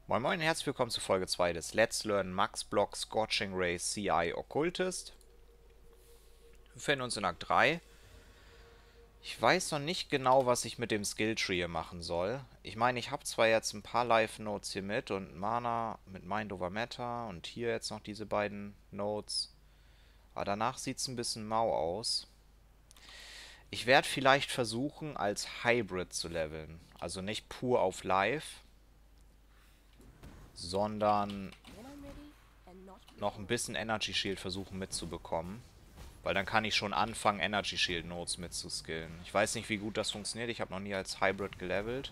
Moin Moin, herzlich willkommen zu Folge 2 des Let's Learn Max Block Scorching Ray CI Occultist. Wir befinden uns in Akt 3. Ich weiß noch nicht genau, was ich mit dem Skilltree hier machen soll. Ich meine, ich habe zwar jetzt ein paar Life-Nodes hier mit und Mana mit Mind over Matter und hier jetzt noch diese beiden Nodes. Aber danach sieht es ein bisschen mau aus. Ich werde vielleicht versuchen, als Hybrid zu leveln. Also nicht pur auf Life, sondern noch ein bisschen Energy Shield versuchen mitzubekommen. Weil dann kann ich schon anfangen, Energy Shield Nodes mitzuskillen. Ich weiß nicht, wie gut das funktioniert. Ich habe noch nie als Hybrid gelevelt.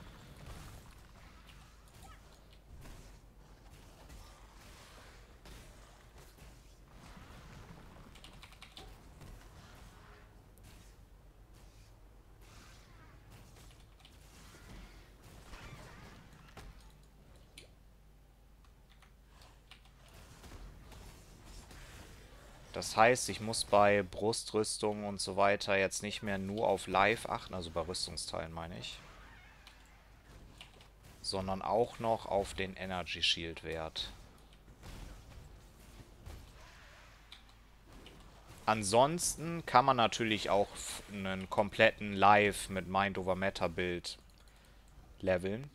Das heißt, ich muss bei Brustrüstung und so weiter jetzt nicht mehr nur auf Life achten, also bei Rüstungsteilen meine ich, sondern auch noch auf den Energy Shield Wert. Ansonsten kann man natürlich auch einen kompletten Live mit Mind over Matter Build leveln.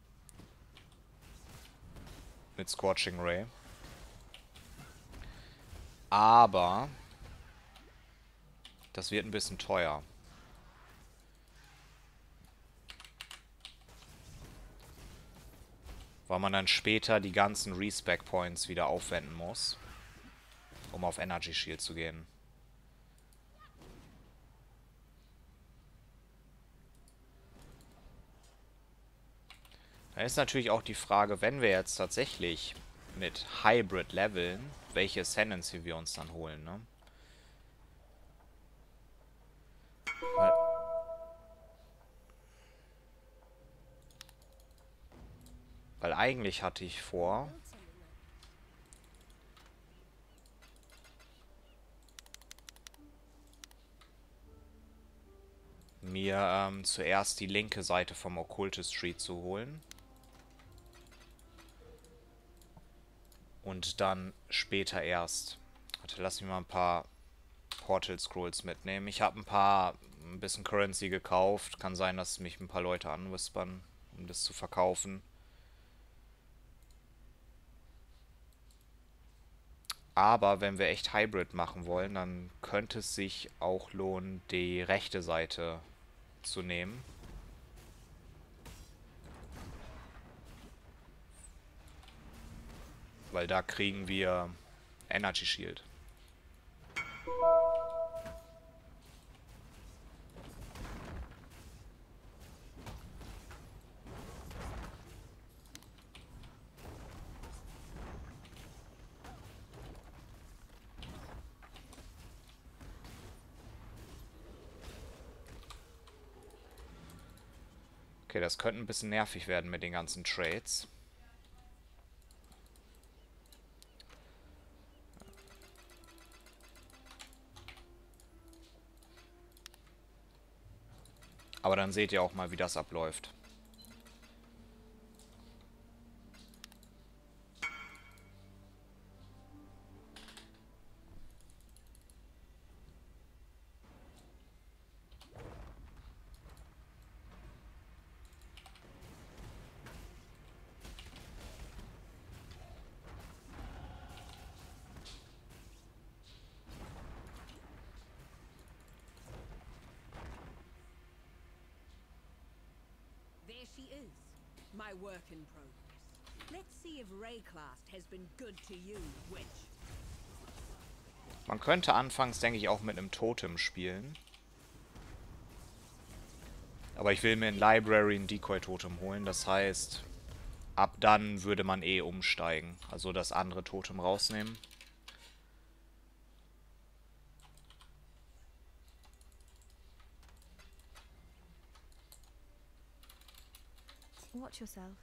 Mit Scorching Ray. Aber das wird ein bisschen teuer. Weil man dann später die ganzen Respec Points wieder aufwenden muss, um auf Energy Shield zu gehen. Da ist natürlich auch die Frage, wenn wir jetzt tatsächlich mit Hybrid leveln, welche Ascendancy wir uns dann holen, ne? Weil eigentlich hatte ich vor, mir zuerst die linke Seite vom Occultist Tree zu holen. Und dann später erst. Warte, lass mich mal ein paar Portal Scrolls mitnehmen. Ich habe ein bisschen Currency gekauft. Kann sein, dass mich ein paar Leute anwispern, um das zu verkaufen. Aber wenn wir echt Hybrid machen wollen, dann könnte es sich auch lohnen, die rechte Seite zu nehmen. Weil da kriegen wir Energy Shield. Okay, das könnte ein bisschen nervig werden mit den ganzen Trades. Aber dann seht ihr auch mal, wie das abläuft. There she is, my work in progress. Let's see if Rayclast has been good to you, witch. Man könnte anfangs, denke ich, auch mit einem Totem spielen. Aber ich will mir in Library ein Decoy-Totem holen. Das heißt, ab dann würde man eh umsteigen. Also das andere Totem rausnehmen. Watch yourself.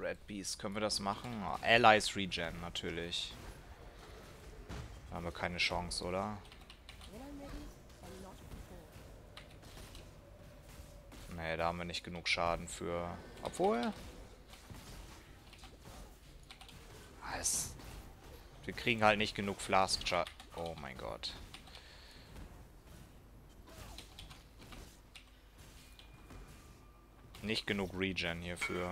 Red Beast. Können wir das machen? Oh, Allies Regen, natürlich. Da haben wir keine Chance, oder? Nee, da haben wir nicht genug Schaden für... Obwohl... Wir kriegen halt nicht genug Flask Charge. Oh mein Gott. Nicht genug Regen hierfür.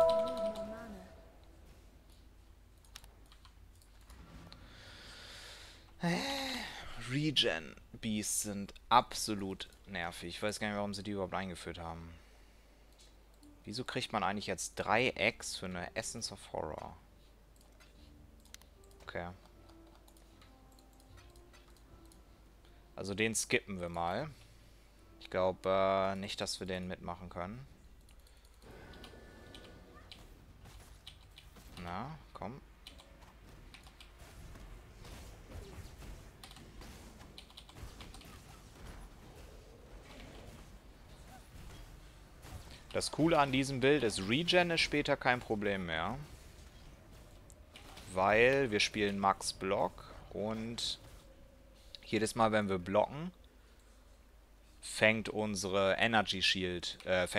Regen Beasts sind absolut nervig. Ich weiß gar nicht, warum sie die überhaupt eingeführt haben. Wieso kriegt man eigentlich jetzt 3 Eggs für eine Essence of Horror? Okay. Also den skippen wir mal. Ich glaube nicht, dass wir den mitmachen können. Na, komm. Das Coole an diesem Bild ist, Regen ist später kein Problem mehr. Weil wir spielen Max Block und jedes Mal, wenn wir blocken, fängt unser Energy Shield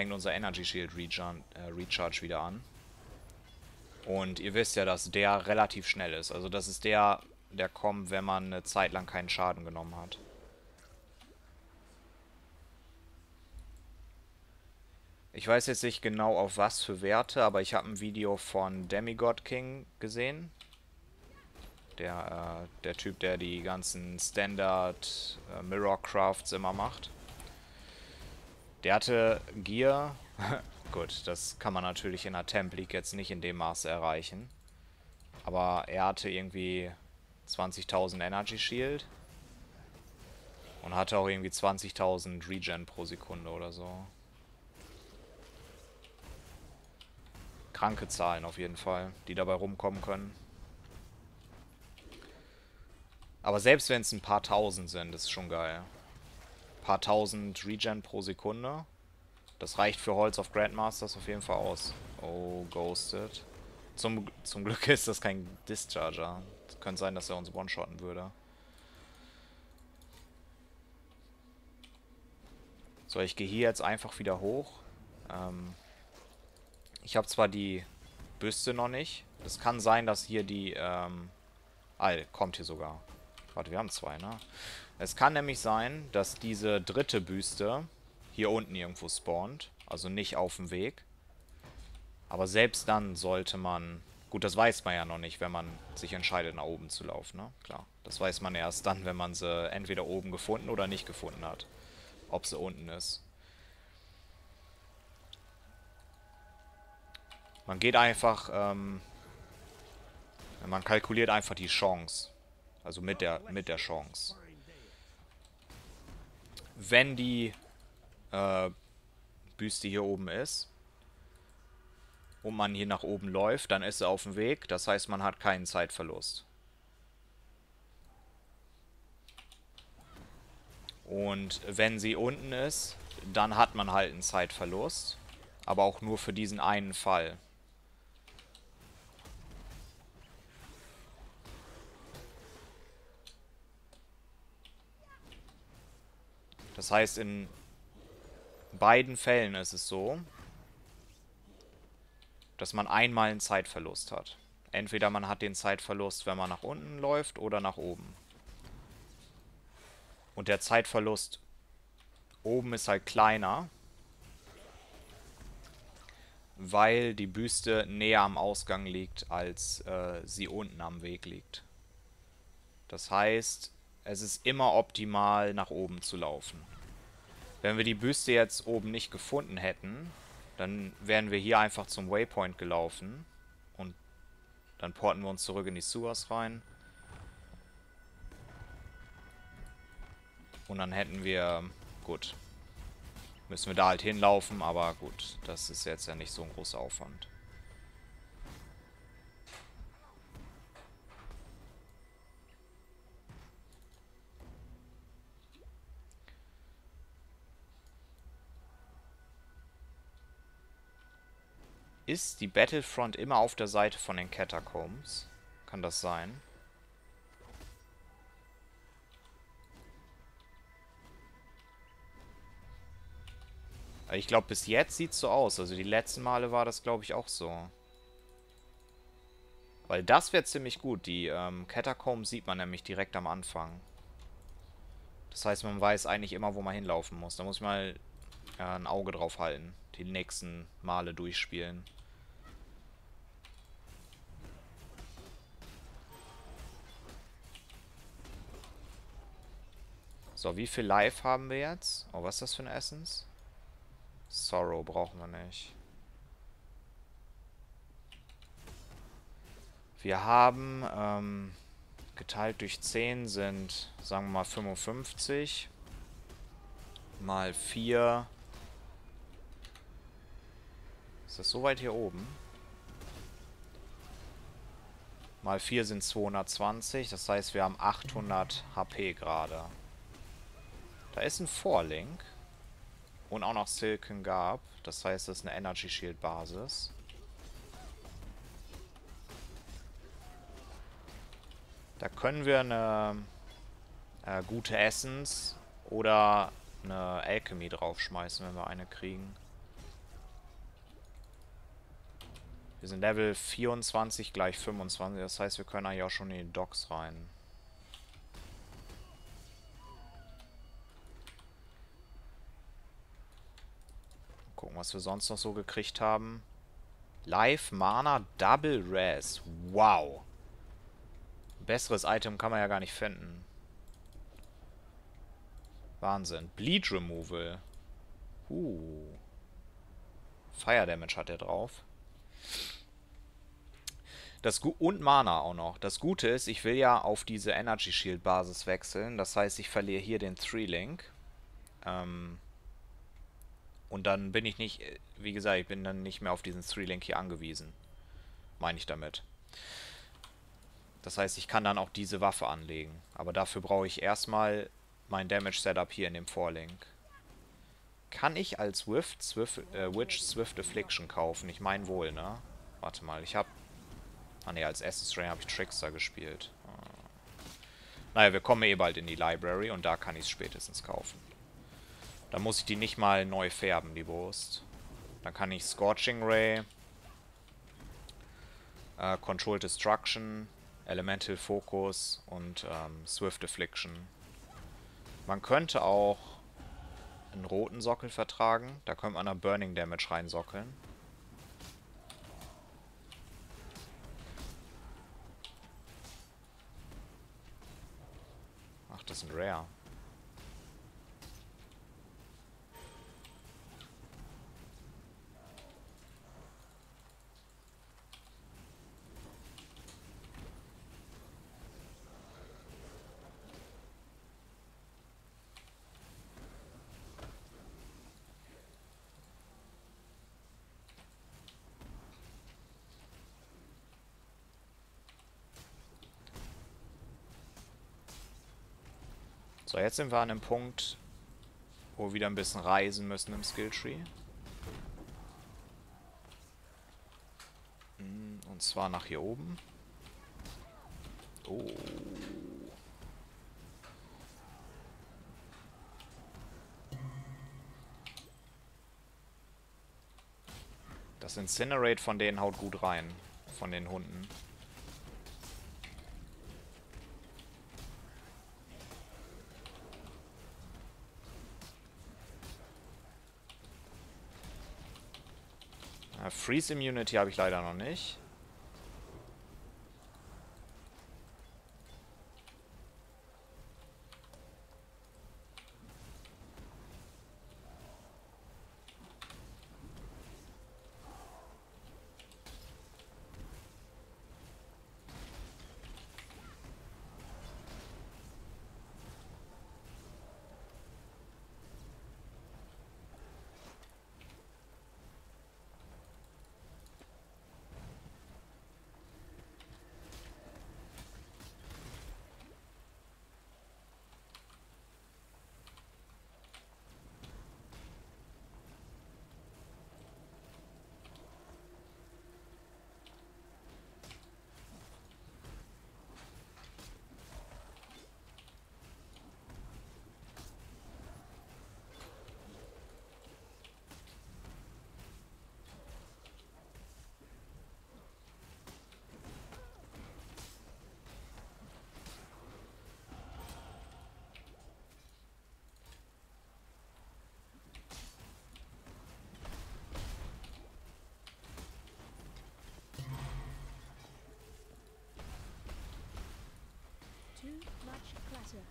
Recharge wieder an. Und ihr wisst ja, dass der relativ schnell ist. Also das ist der kommt, wenn man eine Zeit lang keinen Schaden genommen hat. Ich weiß jetzt nicht genau auf was für Werte, aber ich habe ein Video von Demigod King gesehen. Der Typ, der die ganzen Standard Mirror Crafts immer macht. Der hatte Gear. Gut, das kann man natürlich in der Temp League jetzt nicht in dem Maße erreichen. Aber er hatte irgendwie 20.000 Energy Shield. Und hatte auch irgendwie 20.000 Regen pro Sekunde oder so. Kranke Zahlen auf jeden Fall, die dabei rumkommen können. Aber selbst wenn es ein paar Tausend sind, ist schon geil. Ein paar Tausend Regen pro Sekunde. Das reicht für Halls of Grandmasters auf jeden Fall aus. Oh, Ghosted. Zum Glück ist das kein Discharger. Es könnte sein, dass er uns one-shotten würde. So, ich gehe hier jetzt einfach wieder hoch. Ich habe zwar die Büste noch nicht. Es kann sein, dass hier die... kommt hier sogar. Warte, wir haben 2, ne? Es kann nämlich sein, dass diese dritte Büste hier unten irgendwo spawnt. Also nicht auf dem Weg. Aber selbst dann sollte man... Gut, das weiß man ja noch nicht, wenn man sich entscheidet, nach oben zu laufen, ne? Klar. Das weiß man erst dann, wenn man sie entweder oben gefunden oder nicht gefunden hat. Ob sie unten ist. Man geht einfach... man kalkuliert einfach die Chance. Also mit der Chance. Wenn die Büste hier oben ist und man hier nach oben läuft, dann ist sie auf dem Weg. Das heißt, man hat keinen Zeitverlust. Und wenn sie unten ist, dann hat man halt einen Zeitverlust. Aber auch nur für diesen einen Fall. Das heißt, in beiden Fällen ist es so, dass man einmal einen Zeitverlust hat. Entweder man hat den Zeitverlust, wenn man nach unten läuft, oder nach oben. Und der Zeitverlust oben ist halt kleiner, weil die Büste näher am Ausgang liegt, als sie unten am Weg liegt. Das heißt, es ist immer optimal, nach oben zu laufen. Wenn wir die Büste jetzt oben nicht gefunden hätten, dann wären wir hier einfach zum Waypoint gelaufen. Und dann porten wir uns zurück in die Sewers rein. Und dann hätten wir... Gut. Müssen wir da halt hinlaufen, aber gut. Das ist jetzt ja nicht so ein großer Aufwand. Ist die Battlefront immer auf der Seite von den Catacombs? Kann das sein? Ich glaube, bis jetzt sieht es so aus. Also die letzten Male war das, glaube ich, auch so. Weil das wäre ziemlich gut. Die Catacombs sieht man nämlich direkt am Anfang. Das heißt, man weiß eigentlich immer, wo man hinlaufen muss. Da muss man mal ein Auge drauf halten. Die nächsten Male durchspielen. So, wie viel Life haben wir jetzt? Oh, was ist das für eine Essence? Sorrow brauchen wir nicht. Wir haben, geteilt durch 10 sind, sagen wir mal, 55. Mal 4. Ist das so weit hier oben? Mal 4 sind 220. Das heißt, wir haben 800 HP gerade. Da ist ein Vorlink. Und auch noch Silken Garb. Das heißt, das ist eine Energy Shield Basis. Da können wir eine gute Essence oder eine Alchemy draufschmeißen, wenn wir eine kriegen. Wir sind Level 24 gleich 25. Das heißt, wir können eigentlich auch schon in die Docks rein. Gucken, was wir sonst noch so gekriegt haben. Life Mana Double Res. Wow. Ein besseres Item kann man ja gar nicht finden. Wahnsinn. Bleed Removal. Fire Damage hat er drauf. Und Mana auch noch. Das Gute ist, ich will ja auf diese Energy Shield Basis wechseln. Das heißt, ich verliere hier den 3-Link. Und dann bin ich nicht, wie gesagt, ich bin dann nicht mehr auf diesen 3-Link hier angewiesen. Meine ich damit. Das heißt, ich kann dann auch diese Waffe anlegen. Aber dafür brauche ich erstmal mein Damage Setup hier in dem Vorlink. Kann ich als Witch Swift Affliction kaufen? Ich meine wohl, ne? Warte mal, ich habe... Ah ne, als erstes Strain habe ich Trickster gespielt. Naja, wir kommen eh bald in die Library und da kann ich es spätestens kaufen. Da muss ich die nicht mal neu färben, die Wurst. Dann kann ich Scorching Ray, Controlled Destruction, Elemental Focus und Swift Affliction. Man könnte auch einen roten Sockel vertragen. Da könnte man da Burning Damage reinsockeln. Ach, das sind Rare. So, jetzt sind wir an einem Punkt, wo wir wieder ein bisschen reisen müssen im Skilltree. Und zwar nach hier oben. Oh. Das Incinerate von denen haut gut rein. Von den Hunden. Freeze Immunity habe ich leider noch nicht. better.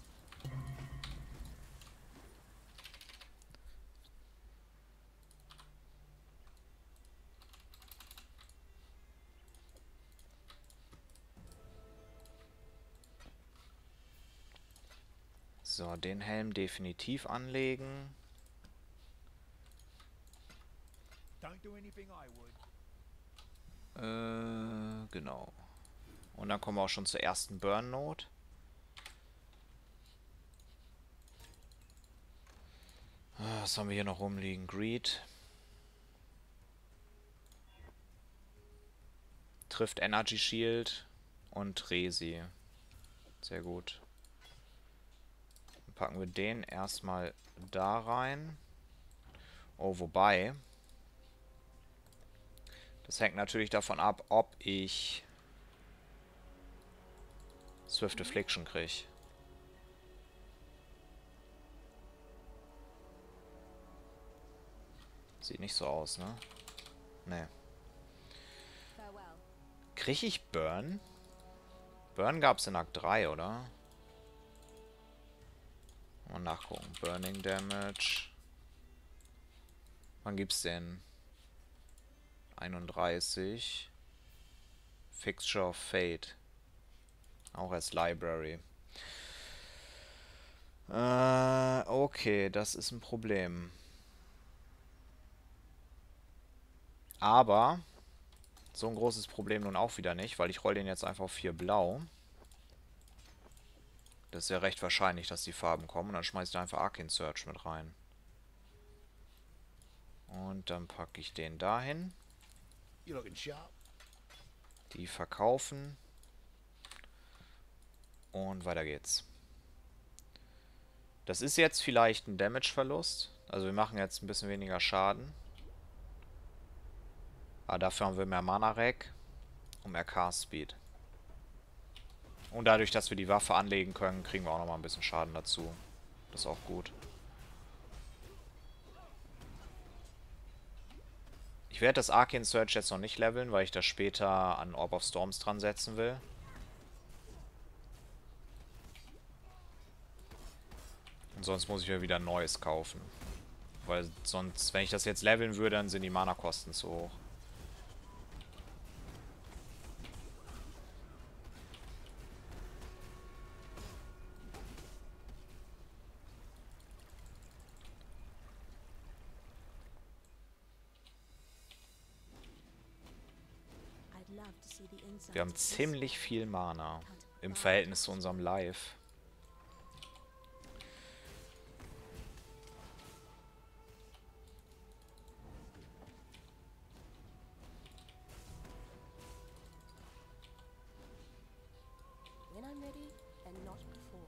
So, den Helm definitiv anlegen. Don't do anything I would. Genau. Und dann kommen wir auch schon zur ersten Burn-Note. Was haben wir hier noch rumliegen? Greed. Trifft Energy Shield und Resi. Sehr gut. Dann packen wir den erstmal da rein. Oh, wobei. Das hängt natürlich davon ab, ob ich Swift Affliction kriege. Sieht nicht so aus, ne? Ne. Farewell. Kriege ich Burn? Burn gab es in Akt 3, oder? Mal nachgucken. Burning Damage. Wann gibt's den? 31. Fixture of Fate. Auch als Library. Okay, das ist ein Problem. Aber so ein großes Problem nun auch wieder nicht, weil ich roll den jetzt einfach auf 4 blau. Das ist ja recht wahrscheinlich, dass die Farben kommen. Und dann schmeiße ich da einfach Arcane Search mit rein. Und dann packe ich den dahin. You looking sharp? Die verkaufen. Und weiter geht's. Das ist jetzt vielleicht ein Damage-Verlust. Also wir machen jetzt ein bisschen weniger Schaden. Aber dafür haben wir mehr Mana-Rack und mehr Cast-Speed. Und dadurch, dass wir die Waffe anlegen können, kriegen wir auch nochmal ein bisschen Schaden dazu. Das ist auch gut. Ich werde das Arcane Search jetzt noch nicht leveln, weil ich das später an Orb of Storms dran setzen will. Und sonst muss ich mir wieder ein neues kaufen. Weil sonst, wenn ich das jetzt leveln würde, dann sind die Mana-Kosten zu hoch. I'd love to see the inside Wir haben of this ziemlich viel Mana im Verhältnis zu unserem Life. when I'm ready and not before.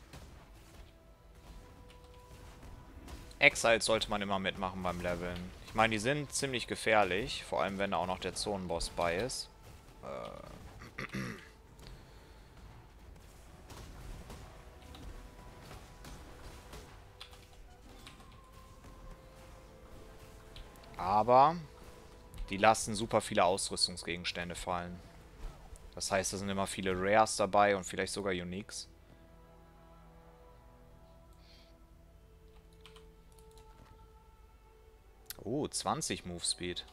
Exile sollte man immer mitmachen beim Leveln. Ich meine, die sind ziemlich gefährlich, vor allem wenn da auch noch der Zonenboss bei ist. Aber die lassen super viele Ausrüstungsgegenstände fallen. Das heißt, da sind immer viele Rares dabei und vielleicht sogar Uniques. Oh, 20 Move Speed.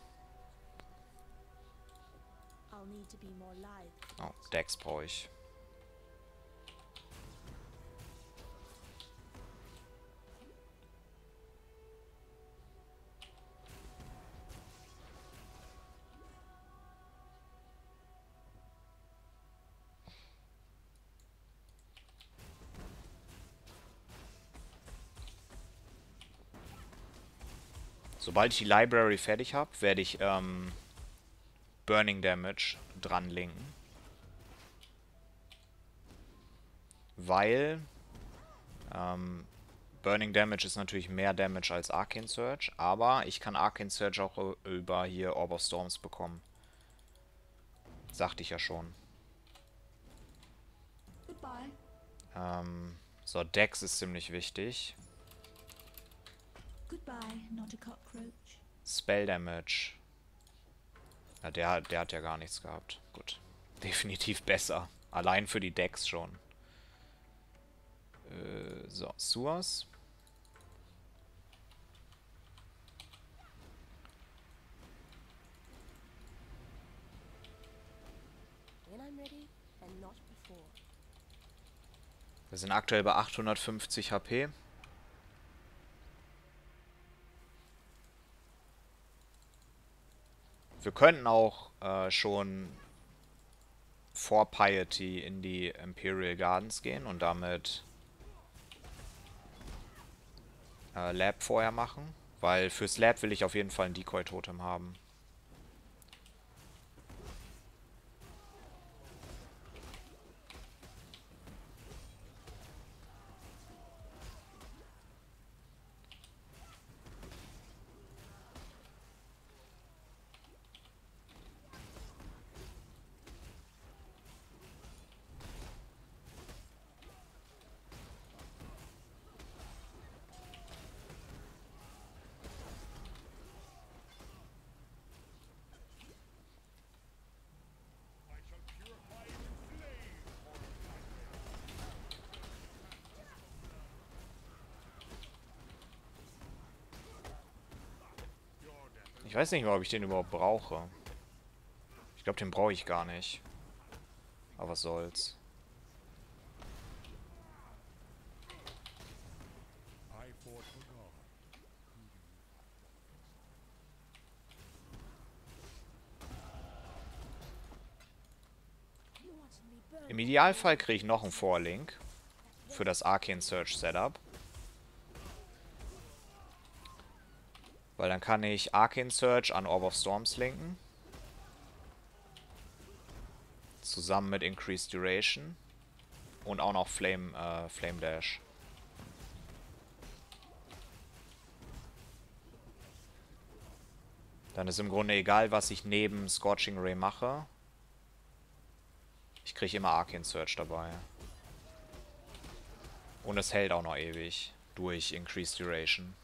I'll need to be more lithe. Oh, Dex brauche ich. Sobald ich die Library fertig habe, werde ich Burning Damage dran linken. Weil Burning Damage ist natürlich mehr Damage als Arcane Surge, aber ich kann Arcane Surge auch über hier Orb of Storms bekommen. Sagte ich ja schon. Goodbye. So, Dex ist ziemlich wichtig. Goodbye, not a cockroach. Spell Damage. Ja, der hat ja gar nichts gehabt. Gut. Definitiv besser. Allein für die Dex schon. So, Sewers. When I'm ready and not before. Wir sind aktuell bei 850 HP. Wir könnten auch schon vor Piety in die Imperial Gardens gehen und damit Lab vorher machen. Weil fürs Lab will ich auf jeden Fall ein Decoy-Totem haben. Ich weiß nicht mal, ob ich den überhaupt brauche. Ich glaube, den brauche ich gar nicht. Aber was soll's. I fought for God. You wanted me burned. Im Idealfall kriege ich noch einen Vorlink für das Arcane Surge Setup. Weil dann kann ich Arcane Surge an Orb of Storms linken. Zusammen mit Increased Duration. Und auch noch Flame Dash. Dann ist im Grunde egal, was ich neben Scorching Ray mache. Ich kriege immer Arcane Surge dabei. Und es hält auch noch ewig. Durch Increased Duration.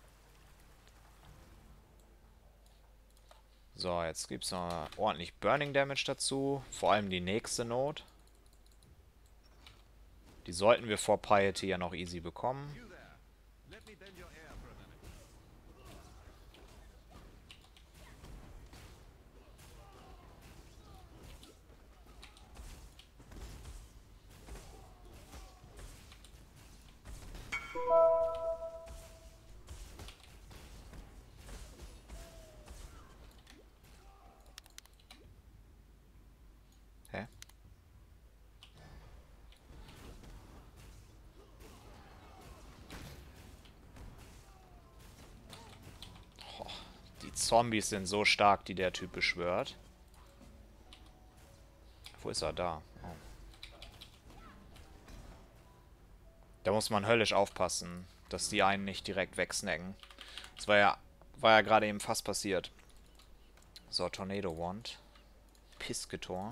So, jetzt gibt es noch ordentlich Burning Damage dazu. Vor allem die nächste Note. Die sollten wir vor Piety ja noch easy bekommen. Hä? Oh, die Zombies sind so stark, die der Typ beschwört. Wo ist er? Da. Oh. Da muss man höllisch aufpassen, dass die einen nicht direkt wegsnacken. Es war ja war ja gerade eben fast passiert. So, Tornado Wand. Pisketor.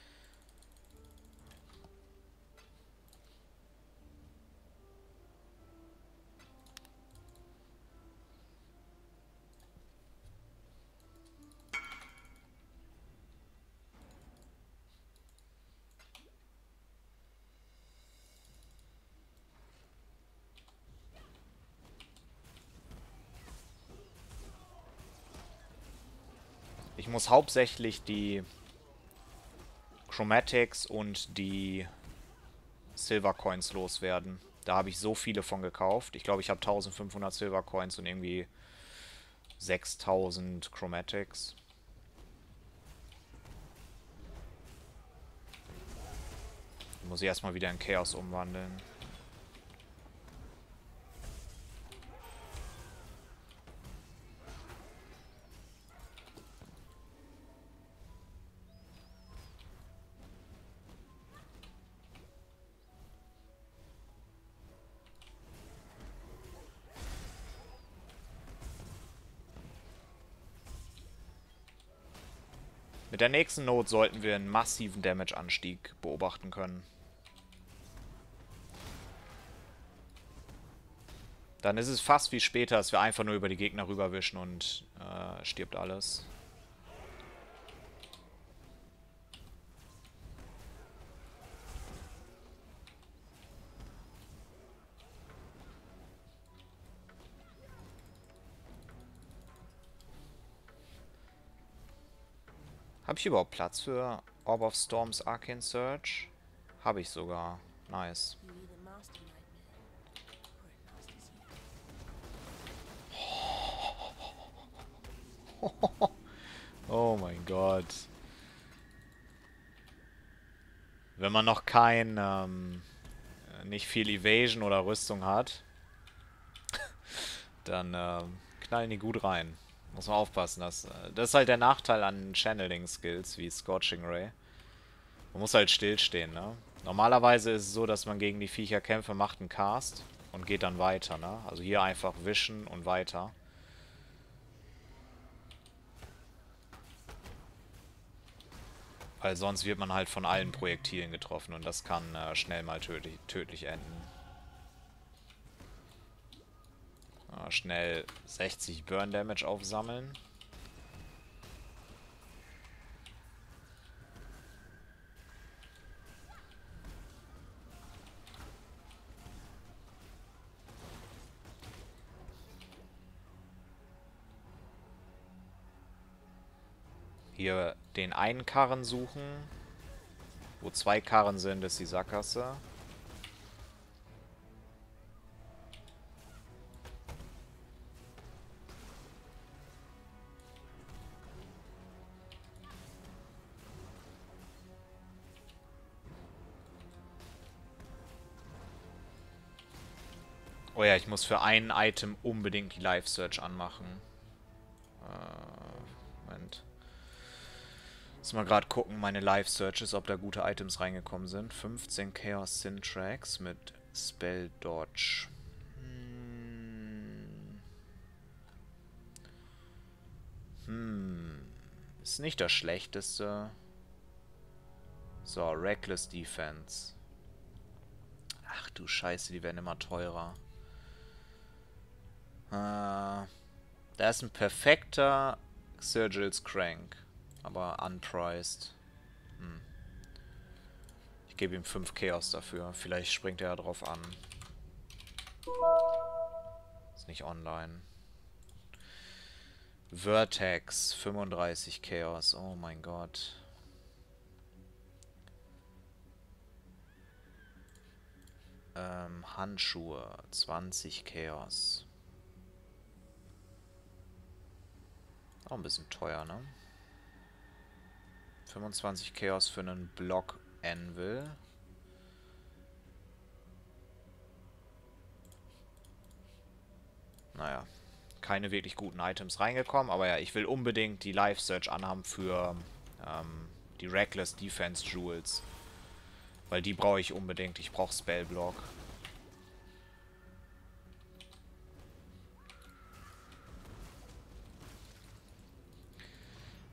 Ich muss hauptsächlich die Chromatics und die Silver Coins loswerden. Da habe ich so viele von gekauft. Ich glaube, ich habe 1500 Silver Coins und irgendwie 6000 Chromatics. Muss ich erstmal wieder in Chaos umwandeln. Mit der nächsten Not sollten wir einen massiven Damage-Anstieg beobachten können. Dann ist es fast wie später, dass wir einfach nur über die Gegner rüberwischen und stirbt alles. Habe ich überhaupt Platz für Orb of Storms Arcane Surge? Habe ich sogar. Nice. You either master nightmare or it masters you. Oh mein Gott. Wenn man noch nicht viel Evasion oder Rüstung hat, dann knallen die gut rein. Muss man aufpassen. Das ist halt der Nachteil an Channeling-Skills wie Scorching Ray. Man muss halt stillstehen, ne? Normalerweise ist es so, dass man gegen die Viecher kämpft, macht einen Cast und geht dann weiter, ne? Also hier einfach wischen und weiter. Weil sonst wird man halt von allen Projektilen getroffen und das kann schnell mal tödlich enden. Schnell 60 Burn Damage aufsammeln. Hier den einen Karren suchen. Wo 2 Karren sind, ist die Sackgasse. Oh ja, ich muss für ein Item unbedingt die Live Search anmachen. Moment. Muss mal gerade gucken, meine Live Searches, ob da gute Items reingekommen sind. 15 Chaos Syntrax mit Spell Dodge. Ist nicht das schlechteste. So, Reckless Defense. Ach du Scheiße, die werden immer teurer. Da ist ein perfekter Xurgil's Crank. Aber unpriced. Ich gebe ihm 5 Chaos dafür. Vielleicht springt er ja drauf an. Ist nicht online. Vertex, 35 Chaos. Oh mein Gott. Handschuhe, 20 Chaos. Auch ein bisschen teuer, ne? 25 Chaos für einen Block Anvil. Naja, keine wirklich guten Items reingekommen. Aber ja, ich will unbedingt die Live Search anhaben für die Reckless Defense Jewels. Weil die brauche ich unbedingt. Ich brauche Spellblock.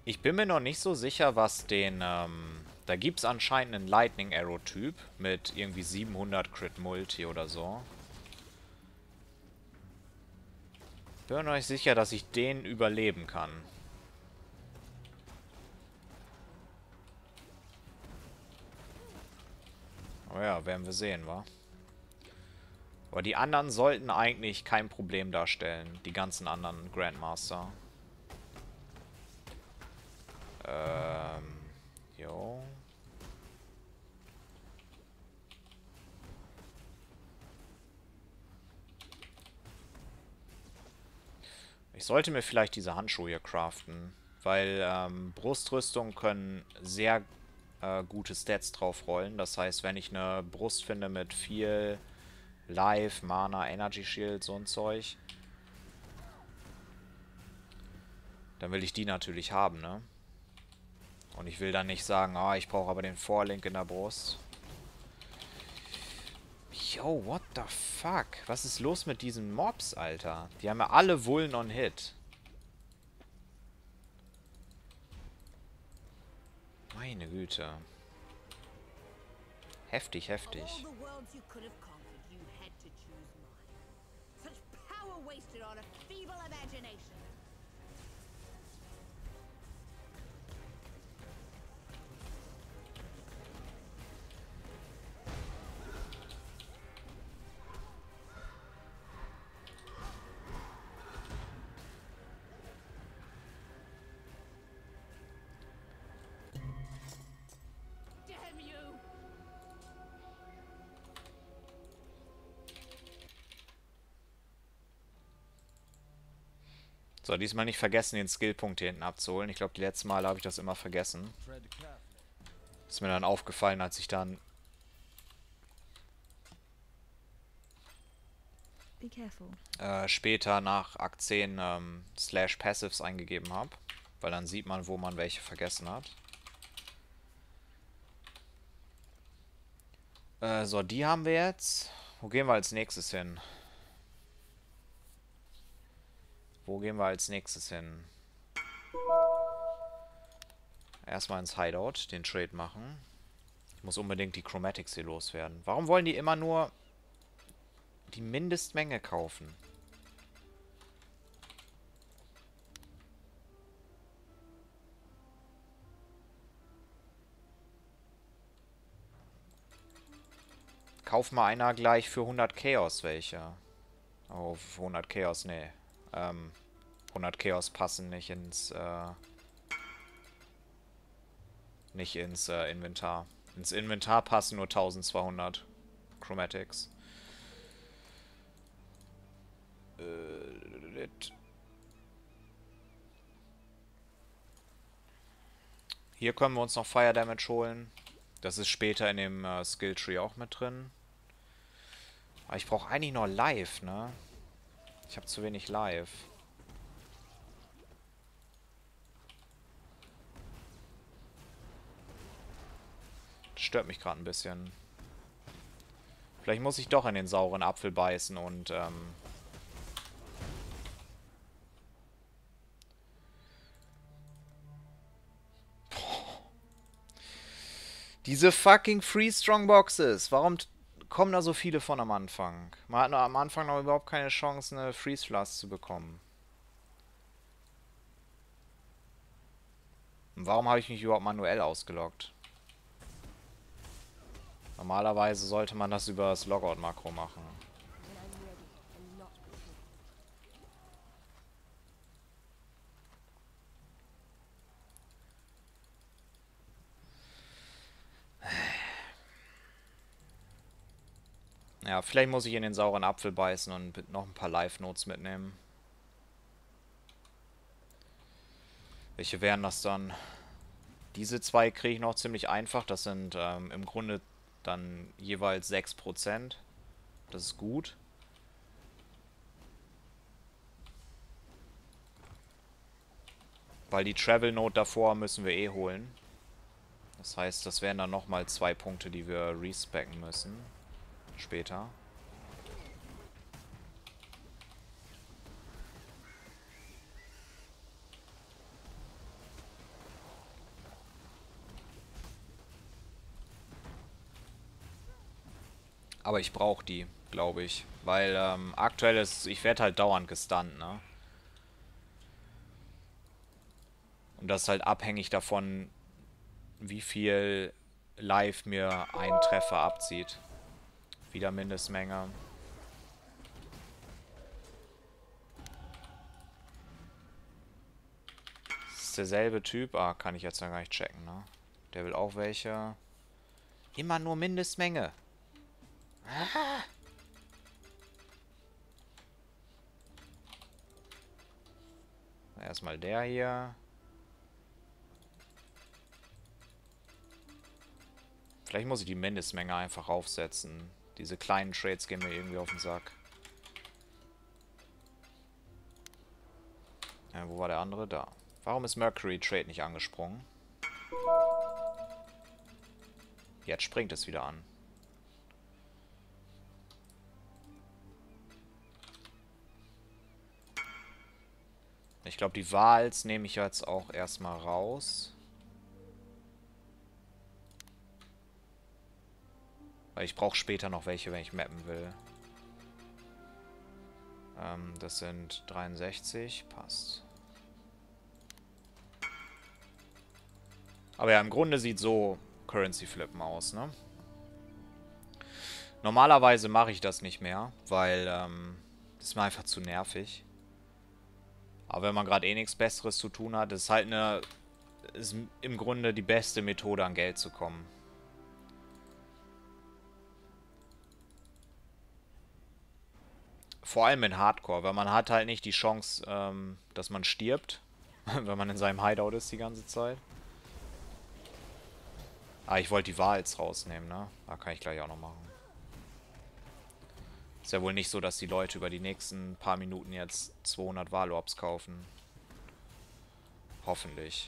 Ich bin mir noch nicht so sicher, was den, da gibt es anscheinend einen Lightning Arrow Typ mit irgendwie 700 Crit Multi oder so. Bin mir noch nicht sicher, dass ich den überleben kann. Aber ja, werden wir sehen, wa? Aber die anderen sollten eigentlich kein Problem darstellen. Die ganzen anderen Grandmaster. Jo. Ich sollte mir vielleicht diese Handschuhe hier craften. Weil Brustrüstungen können sehr gute Stats draufrollen. Das heißt, wenn ich eine Brust finde mit viel Life, Mana, Energy Shield, so ein Zeug, dann will ich die natürlich haben, ne? Und ich will dann nicht sagen, ah, ich brauche aber den Vorlink in der Brust. Yo, what the fuck? Was ist los mit diesen Mobs, Alter? Die haben ja alle Wullen on Hit. Meine Güte. Heftig, heftig. Of all the worlds you could have conquered, you had to choose mine. Such power wasted on a feeble imagination. Damn you! So, diesmal nicht vergessen, den Skillpunkt hier hinten abzuholen. Ich glaube, die letzten Male habe ich das immer vergessen. Ist mir dann aufgefallen, als ich dann Be careful. später nach Akt 10 Slash Passives eingegeben habe. Weil dann sieht man, wo man welche vergessen hat. So, die haben wir jetzt. Wo gehen wir als nächstes hin? Wo gehen wir als nächstes hin? Erstmal ins Hideout, den Trade machen. Ich muss unbedingt die Chromatics hier loswerden. Warum wollen die immer nur die Mindestmenge kaufen? Kauf mal einer gleich für 100 Chaos welche. Oh, für 100 Chaos, nee. 100 Chaos passen nicht ins Inventar. Ins Inventar passen nur 1200 Chromatics. Hier können wir uns noch Fire Damage holen. Das ist später in dem Skill Tree auch mit drin. Aber ich brauche eigentlich noch Live, ne? Ich habe zu wenig Live. Das stört mich gerade ein bisschen. Vielleicht muss ich doch in den sauren Apfel beißen und diese fucking Free Strong Boxes. Warum kommen da so viele von am Anfang? Man hat am Anfang noch überhaupt keine Chance, eine Freeze Flask zu bekommen. Und warum habe ich mich überhaupt manuell ausgeloggt? Normalerweise sollte man das über das Logout-Makro machen. When I'm ready and not before. Ja, vielleicht muss ich in den sauren Apfel beißen und noch ein paar Live-Notes mitnehmen. Welche wären das dann? Diese zwei kriege ich noch ziemlich einfach. Das sind im Grunde dann jeweils 6%. Das ist gut. Weil die Travel Note davor müssen wir eh holen. Das heißt, das wären dann nochmal 2 Punkte, die wir respecken müssen. Später. Aber ich brauche die, glaube ich. Weil aktuell ist, ich werde halt dauernd gestunt, ne? Und das ist halt abhängig davon, wie viel Live mir ein Treffer abzieht. Wieder Mindestmenge. Das ist derselbe Typ. Ah, kann ich jetzt noch gar nicht checken, ne? Der will auch welche. Immer nur Mindestmenge. Ah. Erstmal der hier. Vielleicht muss ich die Mindestmenge einfach aufsetzen. Diese kleinen Trades gehen mir irgendwie auf den Sack. Ja, wo war der andere? Da. Warum ist Mercury Trade nicht angesprungen? Jetzt springt es wieder an. Ich glaube, die Wals nehme ich jetzt auch erstmal raus. Weil ich brauche später noch welche, wenn ich mappen will. Das sind 63. Passt. Aber ja, im Grunde sieht so Currency Flippen aus, ne? Normalerweise mache ich das nicht mehr, weil das ist mir einfach zu nervig. Aber wenn man gerade eh nichts Besseres zu tun hat, ist halt ist im Grunde die beste Methode, an Geld zu kommen. Vor allem in Hardcore, weil man hat halt nicht die Chance, dass man stirbt, wenn man in seinem Hideout ist die ganze Zeit. Ah, ich wollte die Wahl jetzt rausnehmen, ne? Da kann ich gleich auch noch machen. Ist ja wohl nicht so, dass die Leute über die nächsten paar Minuten jetzt 200 Wahlorbs kaufen. Hoffentlich.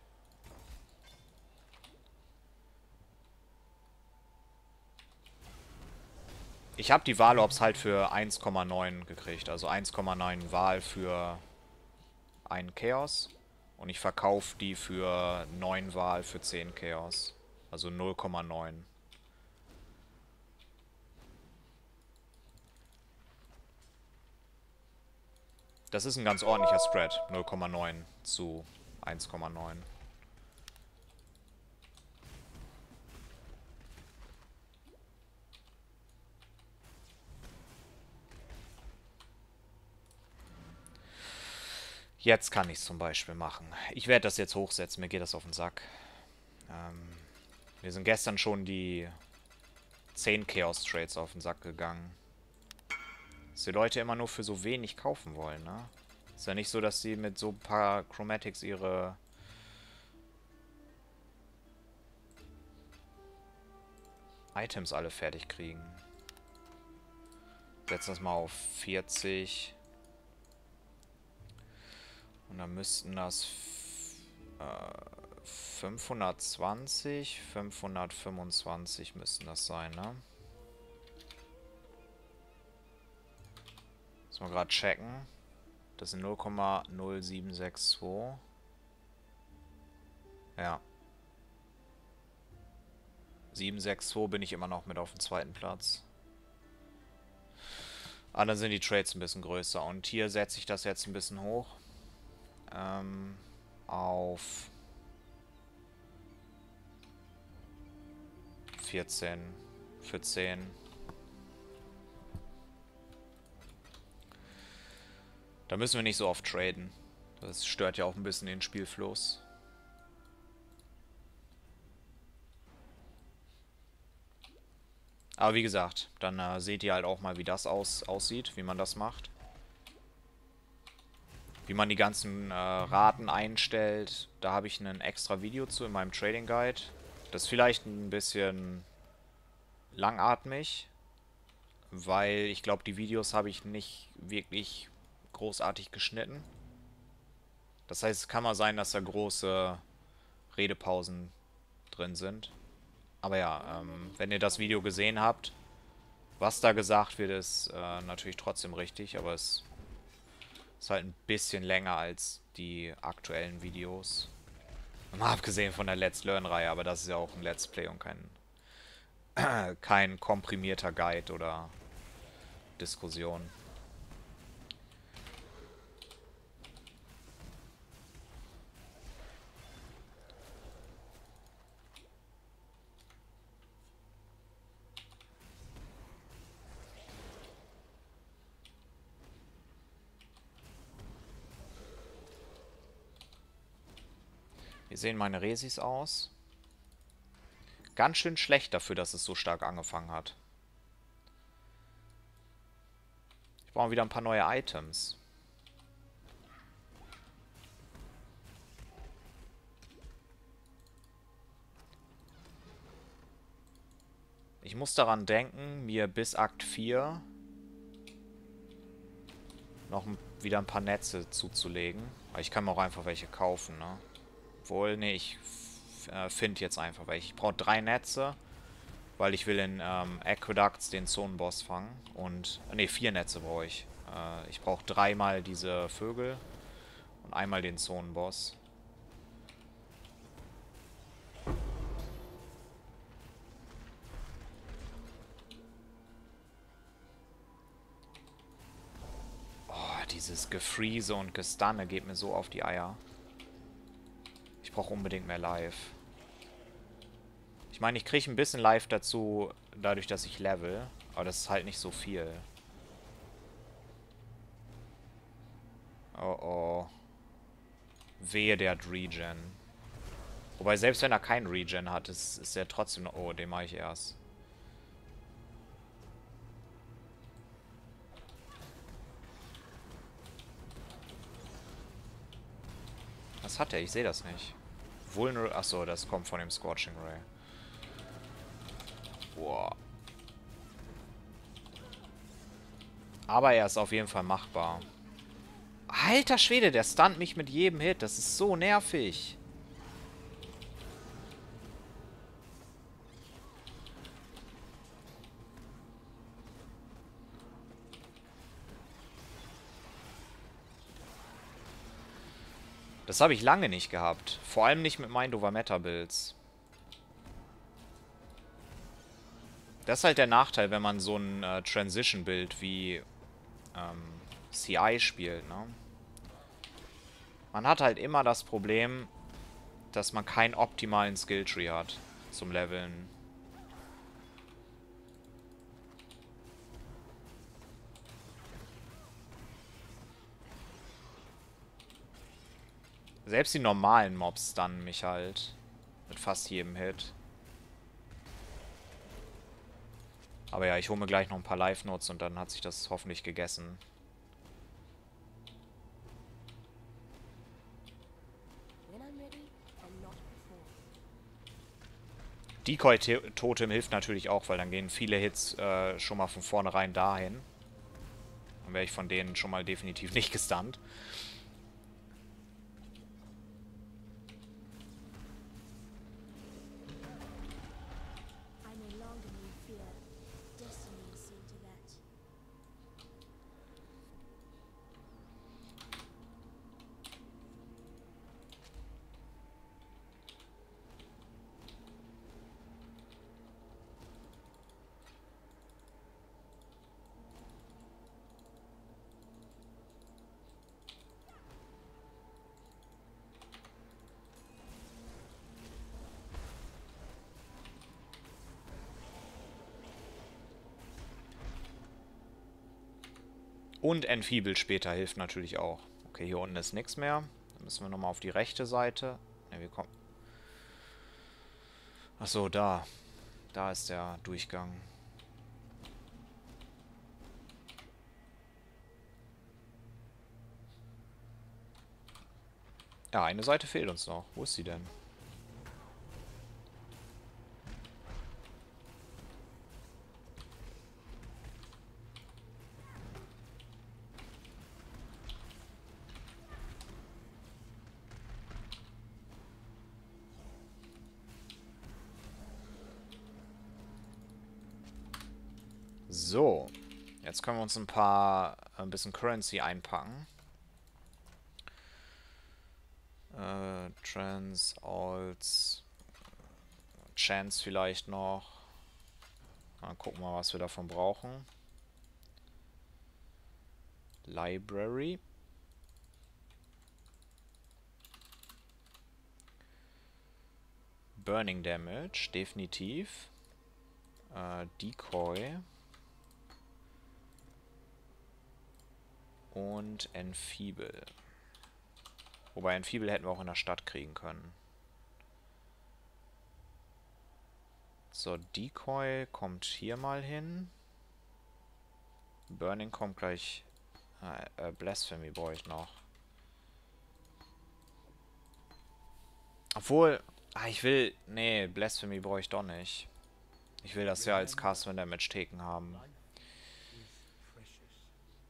Ich habe die Wahlorbs halt für 1,9 gekriegt. Also 1,9 Wahl für ein Chaos. Und ich verkaufe die für 9 Wahl für 10 Chaos. Also 0,9. Das ist ein ganz ordentlicher Spread. 0,9 zu 1,9. Jetzt kann ich es zum Beispiel machen. Ich werde das jetzt hochsetzen. Mir geht das auf den Sack. Mir sind gestern schon die 10 Chaos Trades auf den Sack gegangen. Dass die Leute immer nur für so wenig kaufen wollen, ne? Ist ja nicht so, dass sie mit so ein paar Chromatics ihre Items alle fertig kriegen. Setzen das mal auf 40. Und dann müssten das 520, 525 müssten das sein, ne? Müssen wir gerade checken. Das sind 0,0762. Ja. 762 bin ich immer noch mit auf dem zweiten Platz. Ah, dann sind die Trades ein bisschen größer. Und hier setze ich das jetzt ein bisschen hoch. Auf 14 für 10. Da müssen wir nicht so oft traden. Das stört ja auch ein bisschen den Spielfluss. Aber wie gesagt, dann seht ihr halt auch mal, wie das aussieht, wie man das macht. Wie man die ganzen Raten einstellt. Da habe ich ein extra Video zu in meinem Trading Guide. Das ist vielleicht ein bisschen langatmig, weil ich glaube, die Videos habe ich nicht wirklich großartig geschnitten. Das heißt, es kann mal sein, dass da große Redepausen drin sind. Aber ja, wenn ihr das Video gesehen habt, was da gesagt wird, ist natürlich trotzdem richtig, aber es ist halt ein bisschen länger als die aktuellen Videos. Mal abgesehen von der Let's Learn-Reihe, aber das ist ja auch ein Let's Play und kein kein komprimierter Guide oder Diskussion. Wie sehen meine Resis aus? Ganz schön schlecht dafür, dass es so stark angefangen hat. Ich brauche wieder ein paar neue Items. Ich muss daran denken, mir bis Akt 4 noch wieder ein paar Netze zuzulegen. Aber ich kann mir auch einfach welche kaufen, ne? Obwohl, ne, ich finde jetzt einfach welche. Ich brauche 3 Netze, weil ich will in Aqueducts den Zonenboss fangen. Und, ne, 4 Netze brauche ich. Ich brauche 3-mal diese Vögel und einmal den Zonenboss. Dieses Gefriese und Gestunne geht mir so auf die Eier. Ich brauche unbedingt mehr Life. Ich meine, ich kriege ein bisschen Life dazu, dadurch, dass ich level. Aber das ist halt nicht so viel. Oh oh. Wehe, der hat Regen. Wobei, selbst wenn er keinen Regen hat, ist er trotzdem... Oh, den mache ich erst. Was hat er? Ich sehe das nicht. Achso, das kommt von dem Scorching Ray. Boah. Aber er ist auf jeden Fall machbar. Alter Schwede, der stunt mich mit jedem Hit. Das ist so nervig. Das habe ich lange nicht gehabt. Vor allem nicht mit meinen Dovametta-Builds. Das ist halt der Nachteil, wenn man so ein Transition-Build wie CI spielt, ne? Man hat halt immer das Problem, dass man keinen optimalen Skilltree hat zum Leveln. Selbst die normalen Mobs stunnen mich halt. Mit fast jedem Hit. Aber ja, ich hole mir gleich noch ein paar Live-Notes und dann hat sich das hoffentlich gegessen. Decoy-Totem hilft natürlich auch, weil dann gehen viele Hits schon mal von vornherein dahin. Dann wäre ich von denen schon mal definitiv nicht gestunt. Und Enfeeble später hilft natürlich auch. Okay, hier unten ist nichts mehr. Dann müssen wir nochmal auf die rechte Seite. Ne, wir kommen. Achso, da. Da ist der Durchgang. Ja, eine Seite fehlt uns noch. Wo ist sie denn? So, jetzt können wir uns ein bisschen Currency einpacken. Trans, Alts, Chance vielleicht noch. Dann gucken wir mal, was wir davon brauchen. Library. Burning Damage, definitiv. Decoy. Und Enfeeble. Wobei Enfeeble hätten wir auch in der Stadt kriegen können. So, Decoy kommt hier mal hin. Burning kommt gleich. Blasphemy brauche ich noch. Obwohl, ich will... Nee, Blasphemy brauche ich doch nicht. Ich will das ja als Cast Damage Taken haben. Life is precious.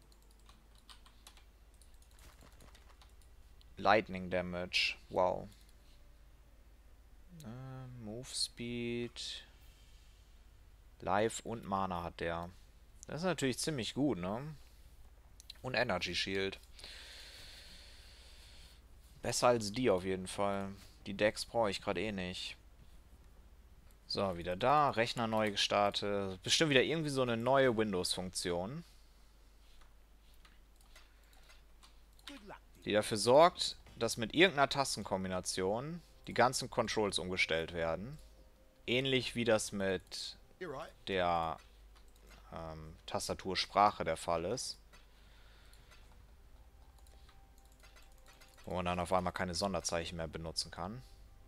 Lightning Damage, wow. Move Speed. Life und Mana hat der. Das ist natürlich ziemlich gut, ne? Und Energy Shield. Besser als die auf jeden Fall. Die Decks brauche ich gerade eh nicht. So, wieder da. Rechner neu gestartet. Bestimmt wieder irgendwie so eine neue Windows-Funktion, Good luck. die dafür sorgt, dass mit irgendeiner Tastenkombination die ganzen Controls umgestellt werden. Ähnlich wie das mit You're right. der Tastatursprache der Fall ist. Wo man dann auf einmal keine Sonderzeichen mehr benutzen kann.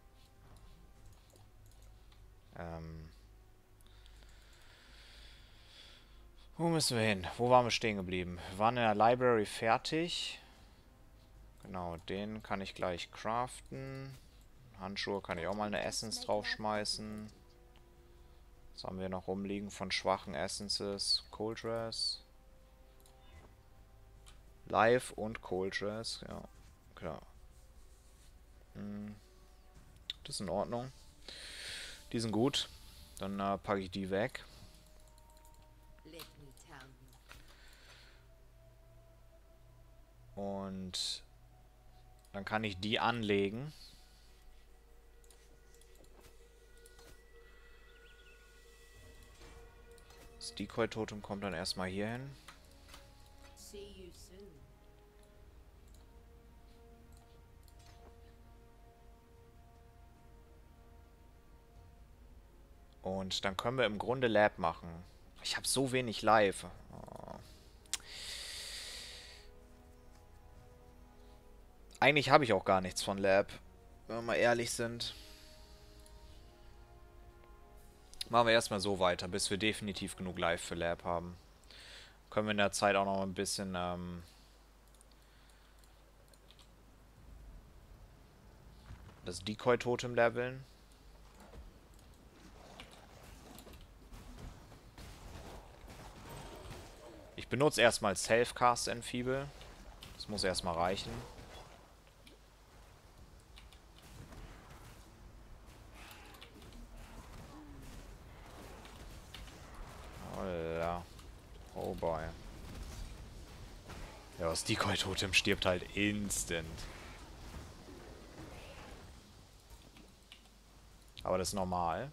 Wo müssen wir hin? Wo waren wir stehen geblieben? Wir waren in der Library fertig. Genau, den kann ich gleich craften. Handschuhe kann ich auch mal eine Essence draufschmeißen. Was haben wir noch rumliegen von schwachen Essences? Cold Dress. Live und Cold Dress, ja, klar. Das ist in Ordnung. Die sind gut. Dann packe ich die weg. Let me tell you. Und dann kann ich die anlegen. Das Decoy-Totem kommt dann erstmal hier hin. See you soon. Und dann können wir im Grunde Lab machen. Ich habe so wenig Live. Oh. Eigentlich habe ich auch gar nichts von Lab, wenn wir mal ehrlich sind. Machen wir erstmal so weiter, bis wir definitiv genug Live für Lab haben. Können wir in der Zeit auch noch ein bisschen das Decoy-Totem leveln. Ich benutze erstmal Self-Cast Enfeeble. Das muss erstmal reichen. Holla. Oh boy. Ja, das Decoy-Totem stirbt halt instant. Aber das ist normal.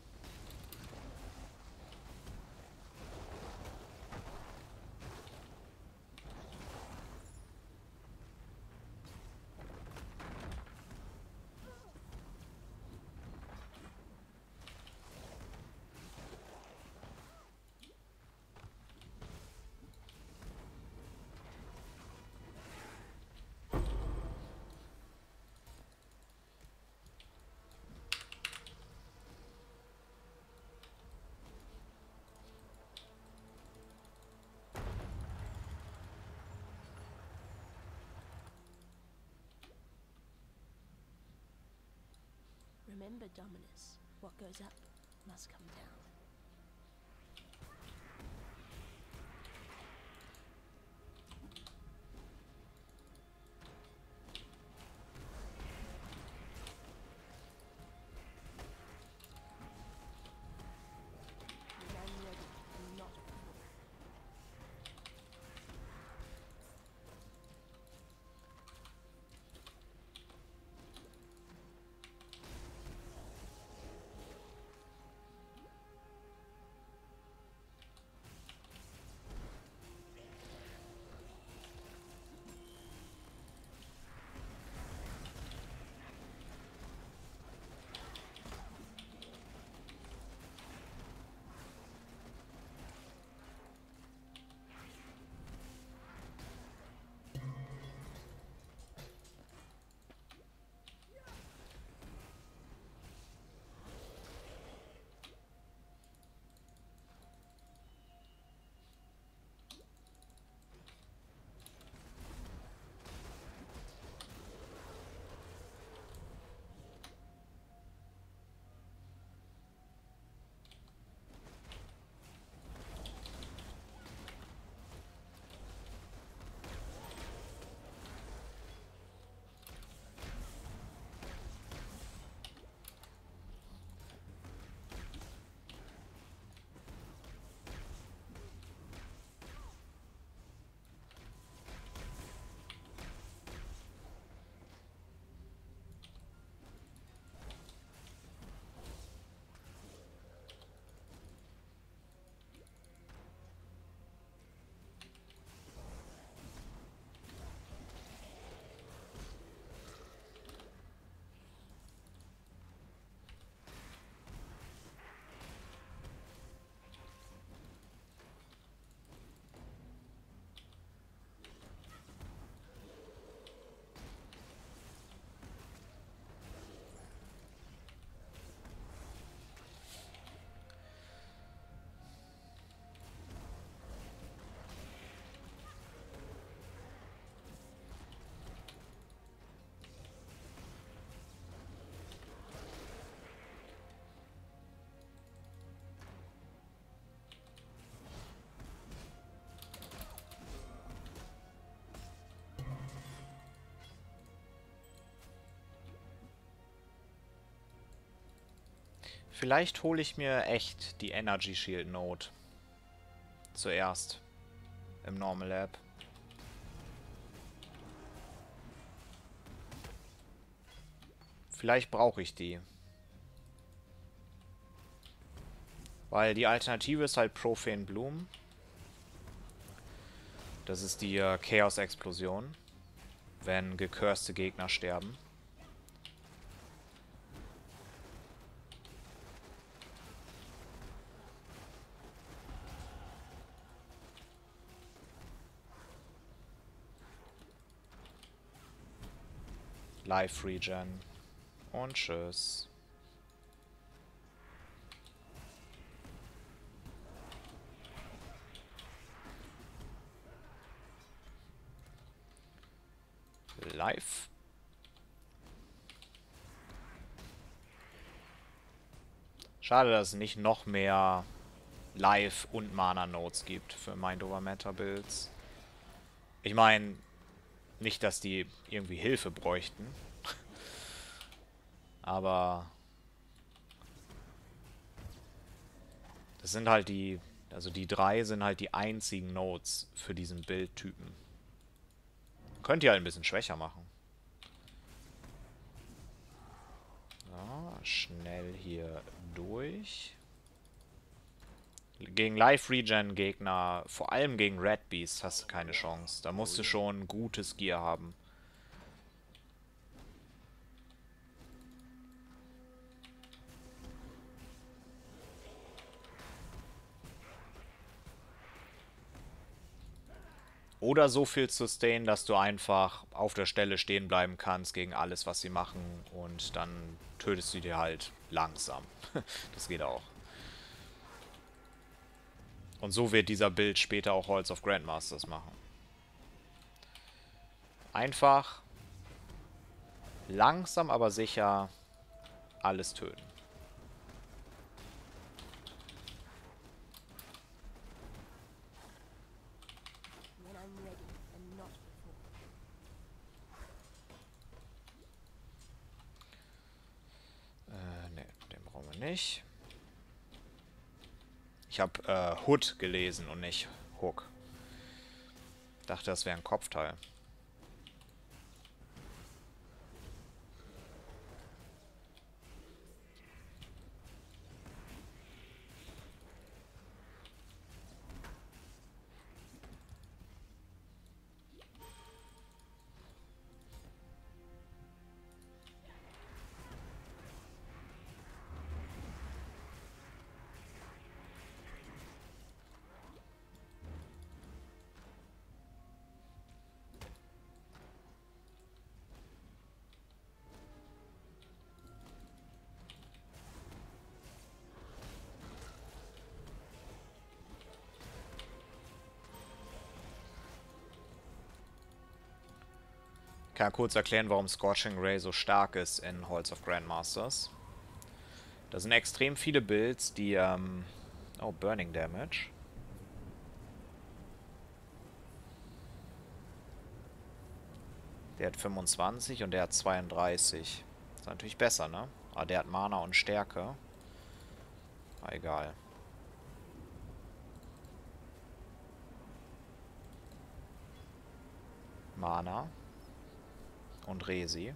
Remember, Dominus, what goes up must come down. When I'm ready and not before. Vielleicht hole ich mir echt die Energy Shield Node. Zuerst. Im Normal Lab. Vielleicht brauche ich die. Weil die Alternative ist halt Profane Bloom. Das ist die Chaos-Explosion. Wenn gecurste Gegner sterben. Life Regen. Und tschüss. Live. Schade, dass es nicht noch mehr Live- und Mana-Nodes gibt für Mind-Over-Matter-Builds. Ich meine, nicht, dass die irgendwie Hilfe bräuchten. Aber das sind halt die... Also die 3 sind halt die einzigen Nodes für diesen Bildtypen. Könnt ihr halt ein bisschen schwächer machen. So, schnell hier durch. Gegen Life-Regen-Gegner, vor allem gegen Red Beast, hast du keine Chance. Da musst du schon gutes Gear haben. Oder so viel Sustain, dass du einfach auf der Stelle stehen bleiben kannst gegen alles, was sie machen. Und dann tötest du die halt langsam. Das geht auch. Und so wird dieser Build später auch Halls of Grandmasters machen. Einfach langsam, aber sicher alles töten. When I'm ready and not before. Ne, den brauchen wir nicht. Ich habe Hood gelesen und nicht Hook. Dachte, das wäre ein Kopfteil. Ich kann kurz erklären, warum Scorching Ray so stark ist in Halls of Grandmasters. Da sind extrem viele Builds, die, oh, Burning Damage. Der hat 25 und der hat 32. Ist natürlich besser, ne? Aber der hat Mana und Stärke. Aber egal. Mana. Und Resi.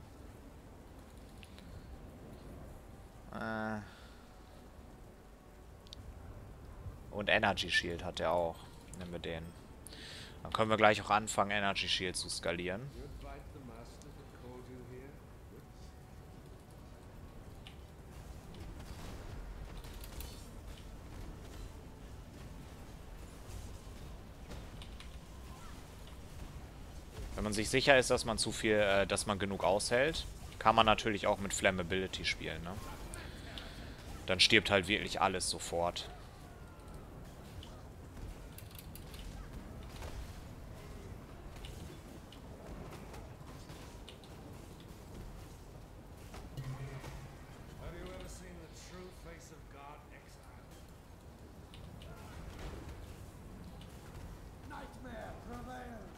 Und Energy Shield hat er auch. Nehmen wir den. Dann können wir gleich auch anfangen, Energy Shield zu skalieren. You invite the master that called you here? Wenn man sich sicher ist, dass man dass man genug aushält, kann man natürlich auch mit Flammability spielen, ne? Dann stirbt halt wirklich alles sofort. Have you ever seen the true face of God exiled? Nightmare prevails!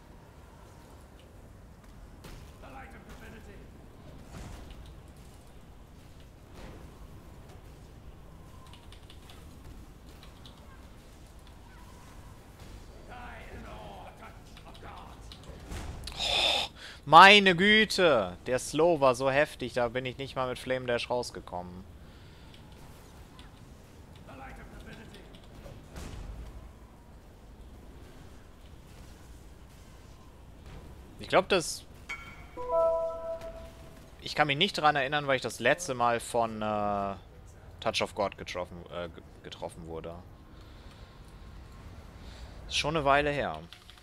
The light of divinity! Meine Güte! Der Slow war so heftig, da bin ich nicht mal mit Flame Dash rausgekommen. Ich glaube, das... Ich kann mich nicht daran erinnern, weil ich das letzte Mal von Touch of God getroffen wurde. Ist schon eine Weile her.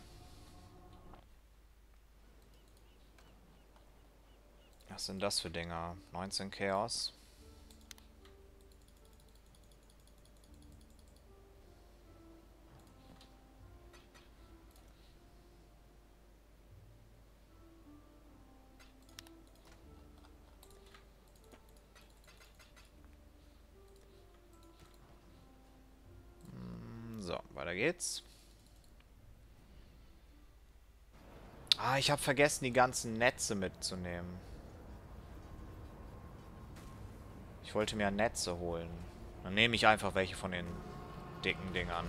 Was sind das für Dinger? 19 Chaos. So, weiter geht's. Ah, ich habe vergessen, die ganzen Netze mitzunehmen. Ich wollte mir Netze holen. Dann nehme ich einfach welche von den dicken Dingern.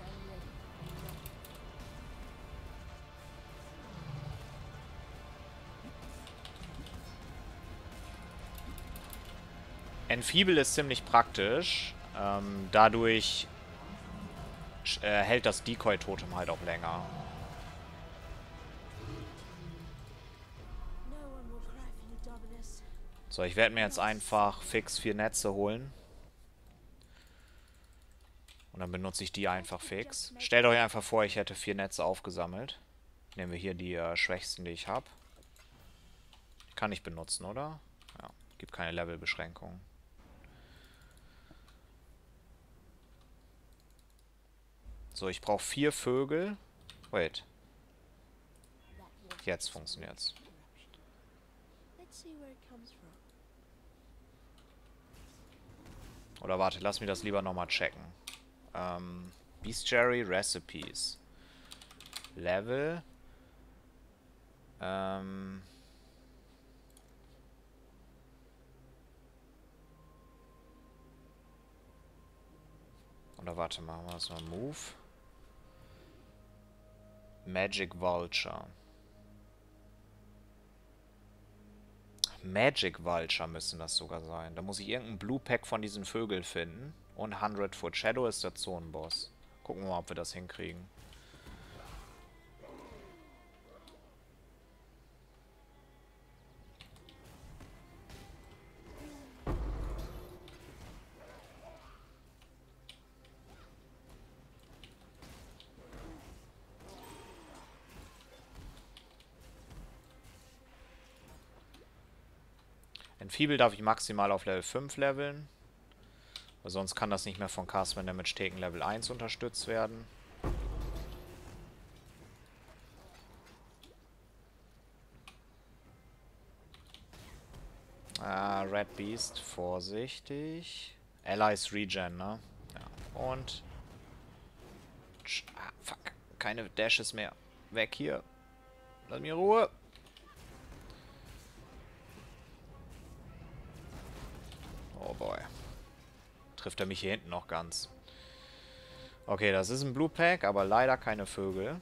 Enfeeble ist ziemlich praktisch. Dadurch hält das Decoy-Totem halt auch länger. So, ich werde mir jetzt einfach fix 4 Netze holen. Und dann benutze ich die einfach fix. Stellt euch einfach vor, ich hätte 4 Netze aufgesammelt. Nehmen wir hier die schwächsten, die ich habe. Kann ich benutzen, oder? Ja, gibt keine Levelbeschränkung. So, ich brauche 4 Vögel. Wait. Jetzt funktioniert's. Oder warte, lass mich das lieber nochmal checken. Bestiary Recipes. Level. Oder warte mal, machen wir das mal. Move. Magic Vulture. Magic Vulture müssen das sogar sein. Da muss ich irgendein Blue Pack von diesen Vögeln finden. Und 100 Foot Shadow ist der Zonenboss. Gucken wir mal, ob wir das hinkriegen. Enfeeble darf ich maximal auf Level 5 leveln. Weil sonst kann das nicht mehr von Castman Damage Taken Level 1 unterstützt werden. Ah, Red Beast, vorsichtig. Allies Regen, ne? Ja. Und... Ah, fuck. Keine Dashes mehr. Weg hier. Lass mir Ruhe. Oh boy. Trifft er mich hier hinten noch ganz. Okay, das ist ein Blue Pack, aber leider keine Vögel.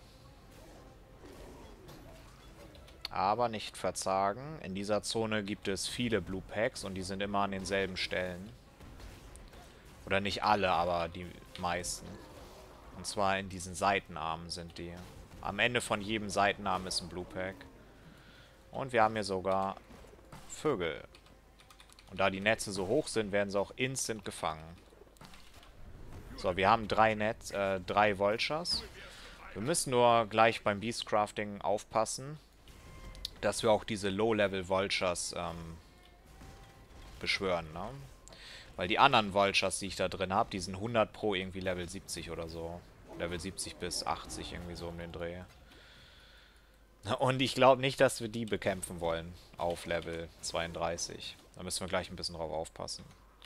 Aber nicht verzagen. In dieser Zone gibt es viele Blue Packs und die sind immer an denselben Stellen. Oder nicht alle, aber die meisten. Und zwar in diesen Seitenarmen sind die. Am Ende von jedem Seitenarm ist ein Blue Pack. Und wir haben hier sogar Vögel. Und da die Netze so hoch sind, werden sie auch instant gefangen. So, wir haben 3 Vultures. Wir müssen nur gleich beim Beastcrafting aufpassen, dass wir auch diese Low-Level Vultures beschwören, ne? Weil die anderen Vultures, die ich da drin habe, die sind 100 pro irgendwie Level 70 oder so. Level 70 bis 80 irgendwie so um den Dreh. Und ich glaube nicht, dass wir die bekämpfen wollen auf Level 32. Da müssen wir gleich ein bisschen drauf aufpassen.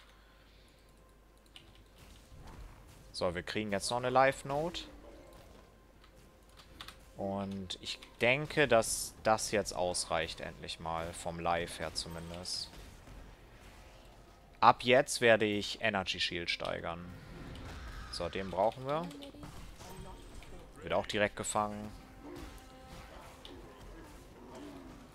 So, wir kriegen jetzt noch eine Live-Note. Und ich denke, dass das jetzt ausreicht endlich mal. Vom Live her zumindest. Ab jetzt werde ich Energy Shield steigern. So, den brauchen wir. Wird auch direkt gefangen.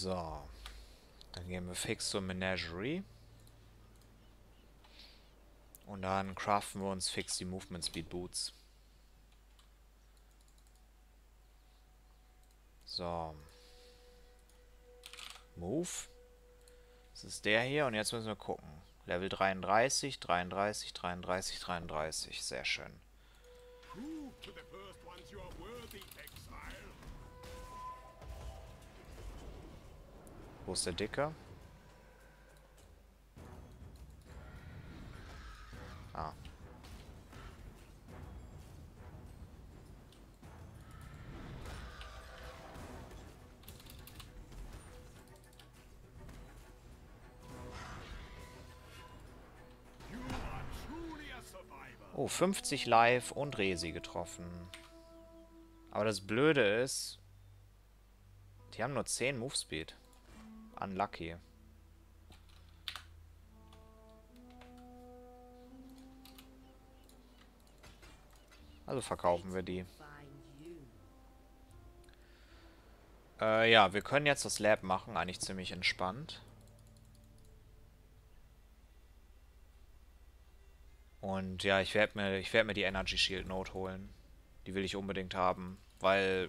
So. Dann gehen wir fix zur Menagerie. Und dann craften wir uns fix die Movement Speed Boots. So. Move. Das ist der hier und jetzt müssen wir gucken. Level 33, 33, 33, 33. Sehr schön. Wo ist der Dicke? Ah. Oh, 50 live und Resi getroffen. Aber das Blöde ist, die haben nur 10 Movespeed. Unlucky. Also verkaufen wir die. Ja, wir können jetzt das Lab machen. Eigentlich ziemlich entspannt. Und ja, ich werd mir die Energy Shield Note holen. Die will ich unbedingt haben, weil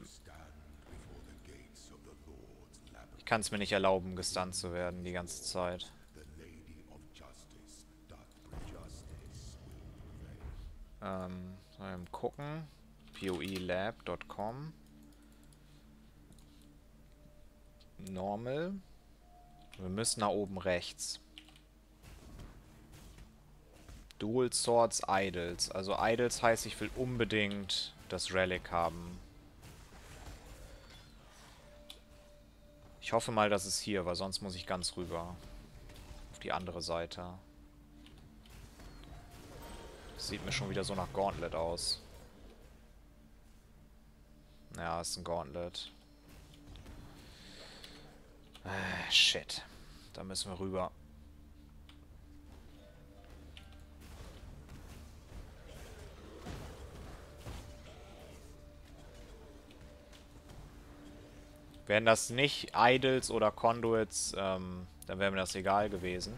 ich kann es mir nicht erlauben, gestunt zu werden die ganze Zeit. Mal gucken. poelab.com. Normal. Wir müssen nach oben rechts. Dual Swords Idols. Also Idols heißt, ich will unbedingt das Relic haben. Ich hoffe mal, dass es hier, weil sonst muss ich ganz rüber. Auf die andere Seite. Das sieht mir schon wieder so nach Gauntlet aus. Ja, ist ein Gauntlet. Shit. Da müssen wir rüber. Wären das nicht Idols oder Conduits, dann wäre mir das egal gewesen.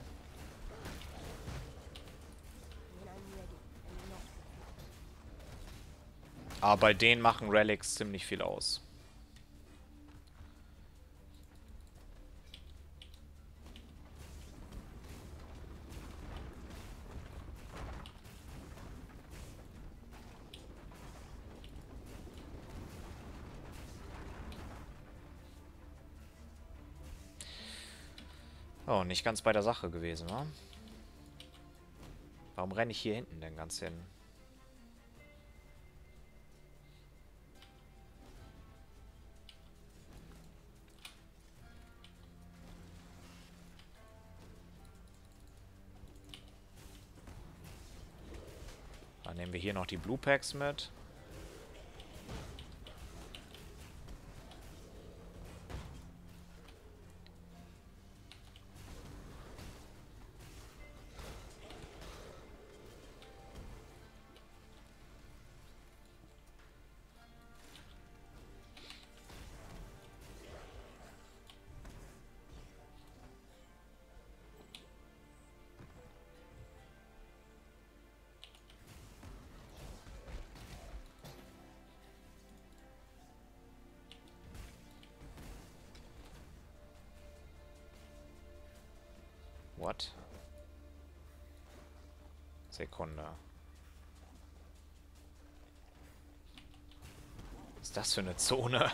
Aber bei denen machen Relics ziemlich viel aus. Oh, nicht ganz bei der Sache gewesen, wa? Warum renne ich hier hinten denn ganz hin? Dann nehmen wir hier noch die Blue Packs mit. What? Sekunde. Was ist das für eine Zone?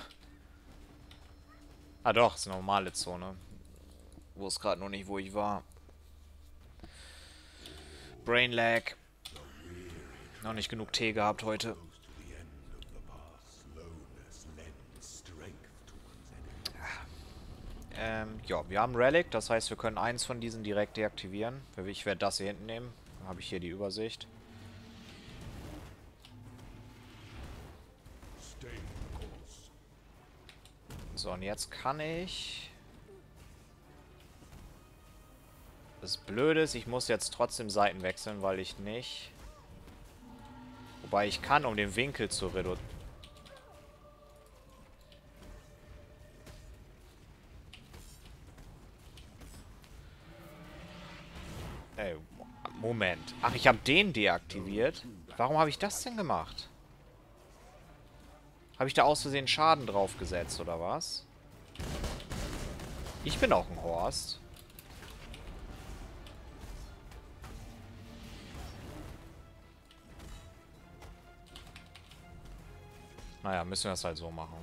Ah doch, ist eine normale Zone. Wo es gerade noch nicht, wo ich war. Brain Lag. Noch nicht genug Tee gehabt heute. Ja, wir haben Relic, das heißt, wir können eins von diesen direkt deaktivieren. Ich werde das hier hinten nehmen. Dann habe ich hier die Übersicht. So, und jetzt kann ich... Das Blöde ist, ich muss jetzt trotzdem Seiten wechseln, weil ich nicht... Wobei ich kann, um den Winkel zu reduzieren. Moment. Ach, ich habe den deaktiviert. Warum habe ich das denn gemacht? Habe ich da aus Versehen Schaden draufgesetzt, oder was? Ich bin auch ein Horst. Naja, müssen wir das halt so machen.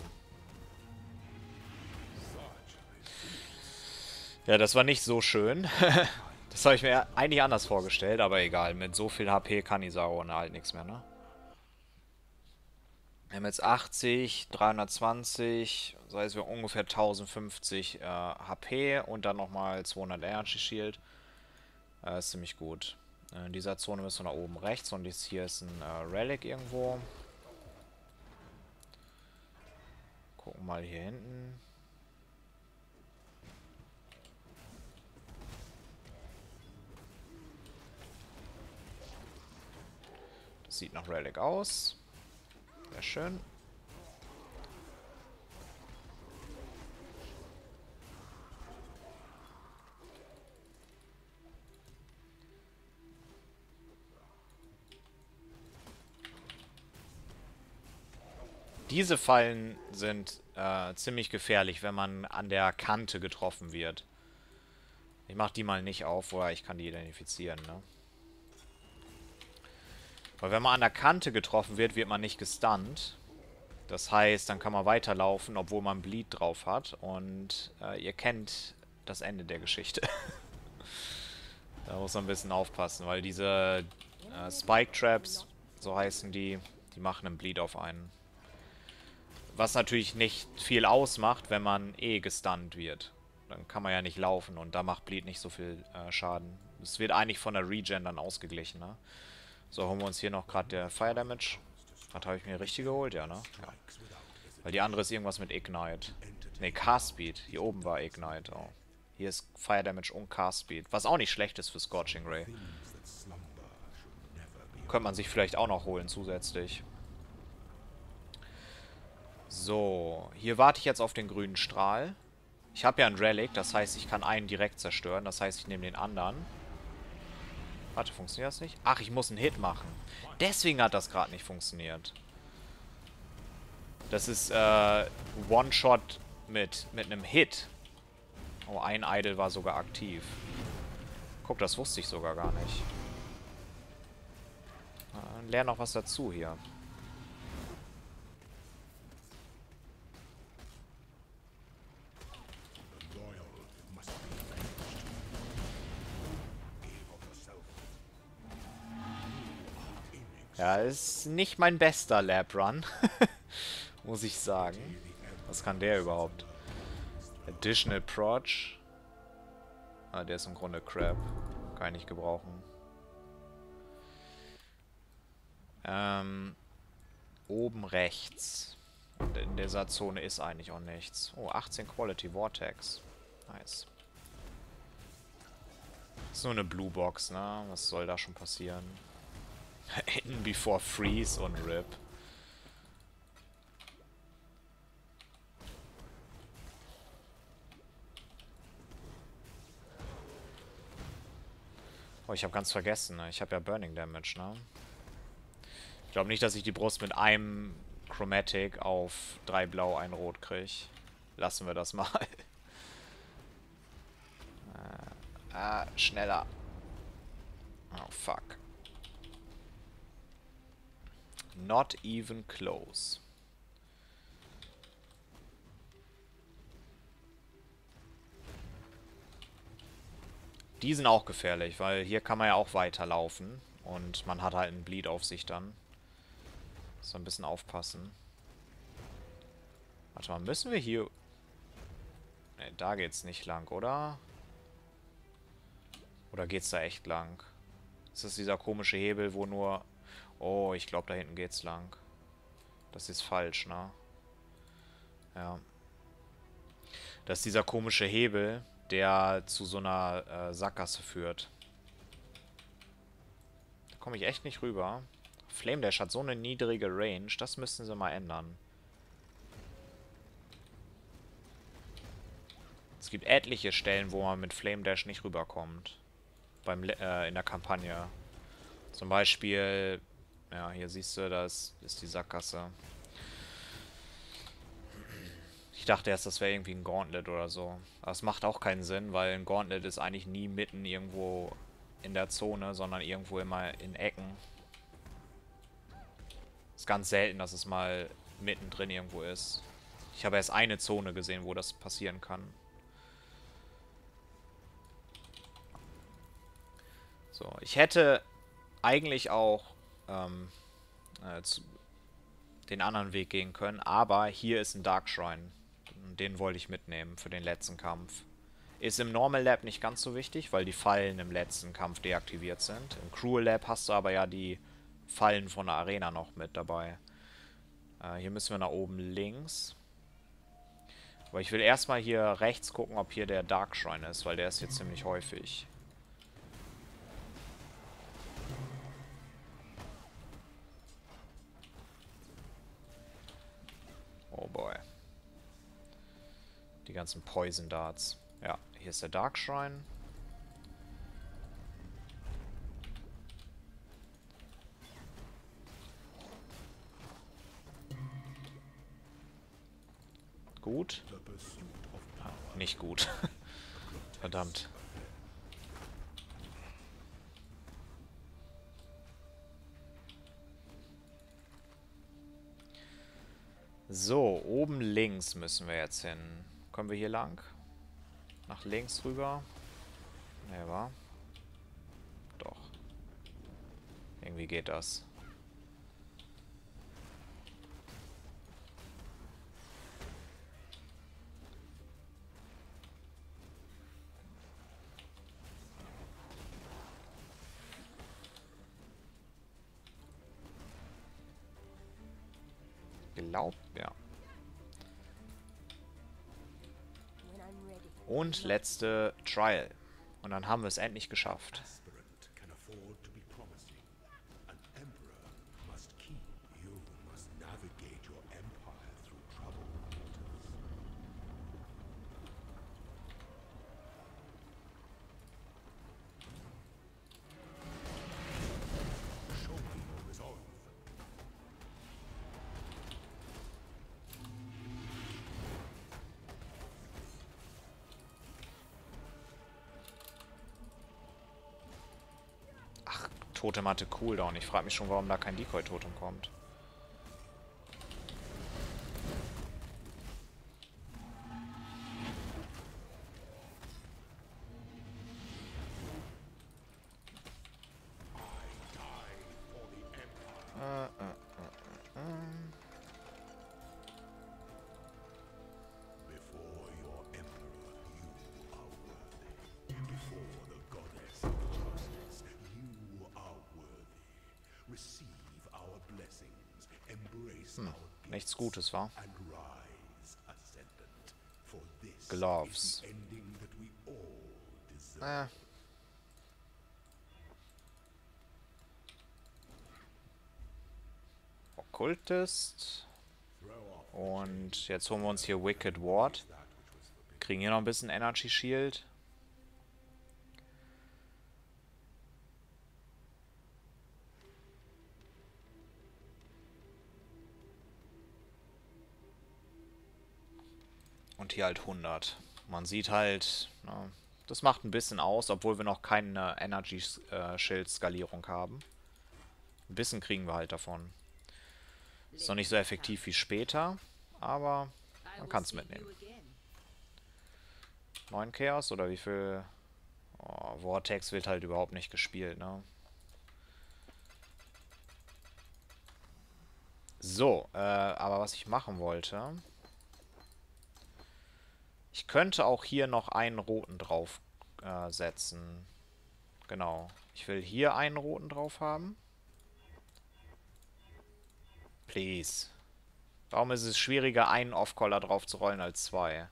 Ja, das war nicht so schön. Das habe ich mir eigentlich anders vorgestellt, aber egal. Mit so viel HP kann Isaro halt nichts mehr, ne? Wir haben jetzt 80, 320, das heißt wir haben ungefähr 1050 HP und dann nochmal 200 Energy Shield. Ist ziemlich gut. In dieser Zone müssen wir nach oben rechts und jetzt hier ist ein Relic irgendwo. Gucken mal hier hinten. Das sieht nach Relic aus. Sehr schön. Diese Fallen sind ziemlich gefährlich, wenn man an der Kante getroffen wird. Ich mache die mal nicht auf, oder ich kann die identifizieren, ne? Weil wenn man an der Kante getroffen wird, wird man nicht gestunt. Das heißt, dann kann man weiterlaufen, obwohl man Bleed drauf hat. Und ihr kennt das Ende der Geschichte. Da muss man ein bisschen aufpassen, weil diese Spike Traps, so heißen die, die machen einen Bleed auf einen. Was natürlich nicht viel ausmacht, wenn man eh gestunt wird. Dann kann man ja nicht laufen und da macht Bleed nicht so viel Schaden. Es wird eigentlich von der Regen dann ausgeglichen, ne? So, holen wir uns hier noch gerade der Fire Damage. Das habe ich mir richtig geholt, ja, ne? Ja. Weil die andere ist irgendwas mit Ignite. Ne, Cast Speed. Hier oben war Ignite. Oh. Hier ist Fire Damage und Cast Speed. Was auch nicht schlecht ist für Scorching Ray. Könnte man sich vielleicht auch noch holen zusätzlich. So, hier warte ich jetzt auf den grünen Strahl. Ich habe ja ein Relic, das heißt, ich kann einen direkt zerstören. Das heißt, ich nehme den anderen. Warte, funktioniert das nicht? Ach, ich muss einen Hit machen. Deswegen hat das gerade nicht funktioniert. Das ist One-Shot mit einem Hit. Oh, ein Idol war sogar aktiv. Guck, das wusste ich sogar gar nicht. Lern noch was dazu hier. Ja, ist nicht mein bester Lab Run. Muss ich sagen. Was kann der überhaupt? Additional Proj. Ah, der ist im Grunde Crap. Kann ich nicht gebrauchen. Oben rechts. Und in dieser Zone ist eigentlich auch nichts. Oh, 18 Quality Vortex. Nice. Ist nur eine Blue Box, ne? Was soll da schon passieren? In before Freeze und Rip. Oh, ich habe ganz vergessen, ne? Ich habe ja Burning Damage, ne? Ich glaube nicht, dass ich die Brust mit einem Chromatic auf 3 Blau, 1 Rot kriege. Lassen wir das mal. Schneller. Oh, fuck. Not even close. Die sind auch gefährlich, weil hier kann man ja auch weiterlaufen. Und man hat halt einen Bleed auf sich dann. So ein bisschen aufpassen. Warte mal, müssen wir hier... Ne, da geht's nicht lang, oder? Oder geht's da echt lang? Ist das dieser komische Hebel, wo nur... Oh, ich glaube, da hinten geht's lang. Das ist falsch, ne? Ja. Das ist dieser komische Hebel, der zu so einer Sackgasse führt. Da komme ich echt nicht rüber. Flame Dash hat so eine niedrige Range, das müssten sie mal ändern. Es gibt etliche Stellen, wo man mit Flame Dash nicht rüberkommt. in der Kampagne. Zum Beispiel, ja, hier siehst du, das ist die Sackgasse. Ich dachte erst, das wäre irgendwie ein Gauntlet oder so. Aber es macht auch keinen Sinn, weil ein Gauntlet ist eigentlich nie mitten irgendwo in der Zone, sondern irgendwo immer in Ecken. Ist ganz selten, dass es mal mittendrin irgendwo ist. Ich habe erst eine Zone gesehen, wo das passieren kann. So, ich hätte eigentlich auch den anderen Weg gehen können, aber hier ist ein Dark Shrine. Den wollte ich mitnehmen für den letzten Kampf. Ist im Normal Lab nicht ganz so wichtig, weil die Fallen im letzten Kampf deaktiviert sind. Im Cruel Lab hast du aber ja die Fallen von der Arena noch mit dabei. Hier müssen wir nach oben links. Aber ich will erstmal hier rechts gucken, ob hier der Dark Shrine ist, weil der ist jetzt ziemlich häufig. Oh boy. Die ganzen Poison Darts. Ja, hier ist der Dark Shrine. Gut. Nicht gut. Verdammt. So, oben links müssen wir jetzt hin. Kommen wir hier lang? Nach links rüber? Ne, war? Doch. Irgendwie geht das. Glaubt, ja. When I'm ready. Und letzte Trial. Und dann haben wir es endlich geschafft. Aspirant can afford to be promising. An emperor must keep. You must navigate your empire through troubled waters. Show me your resolve. Totem hatte Cooldown. Ich frage mich schon, warum da kein Decoy-Totem kommt. Before your emperor, you are worthy. Before the goddess of justice, you are worthy. Receive our blessings, embrace our gifts, Nichts Gutes, wa? and rise ascendant. For this Gloves. is the ending that we all deserve. Okkultist. Throw off Und jetzt holen wir uns hier Wicked Ward. that which was forbidden. Kriegen hier noch ein bisschen Energy Shield. Und hier halt 100. Man sieht halt, na, das macht ein bisschen aus, obwohl wir noch keine Energy Shield Skalierung haben. Ein bisschen kriegen wir halt davon. Ist noch nicht so effektiv wie später, aber man kann es mitnehmen. 9 Chaos oder wie viel? Oh, Vortex wird halt überhaupt nicht gespielt, ne? So, aber was ich machen wollte... Ich könnte auch hier noch einen roten drauf setzen. Genau. Ich will hier einen roten drauf haben. Please. Warum ist es schwieriger, einen Off-Collar drauf zu rollen als 2?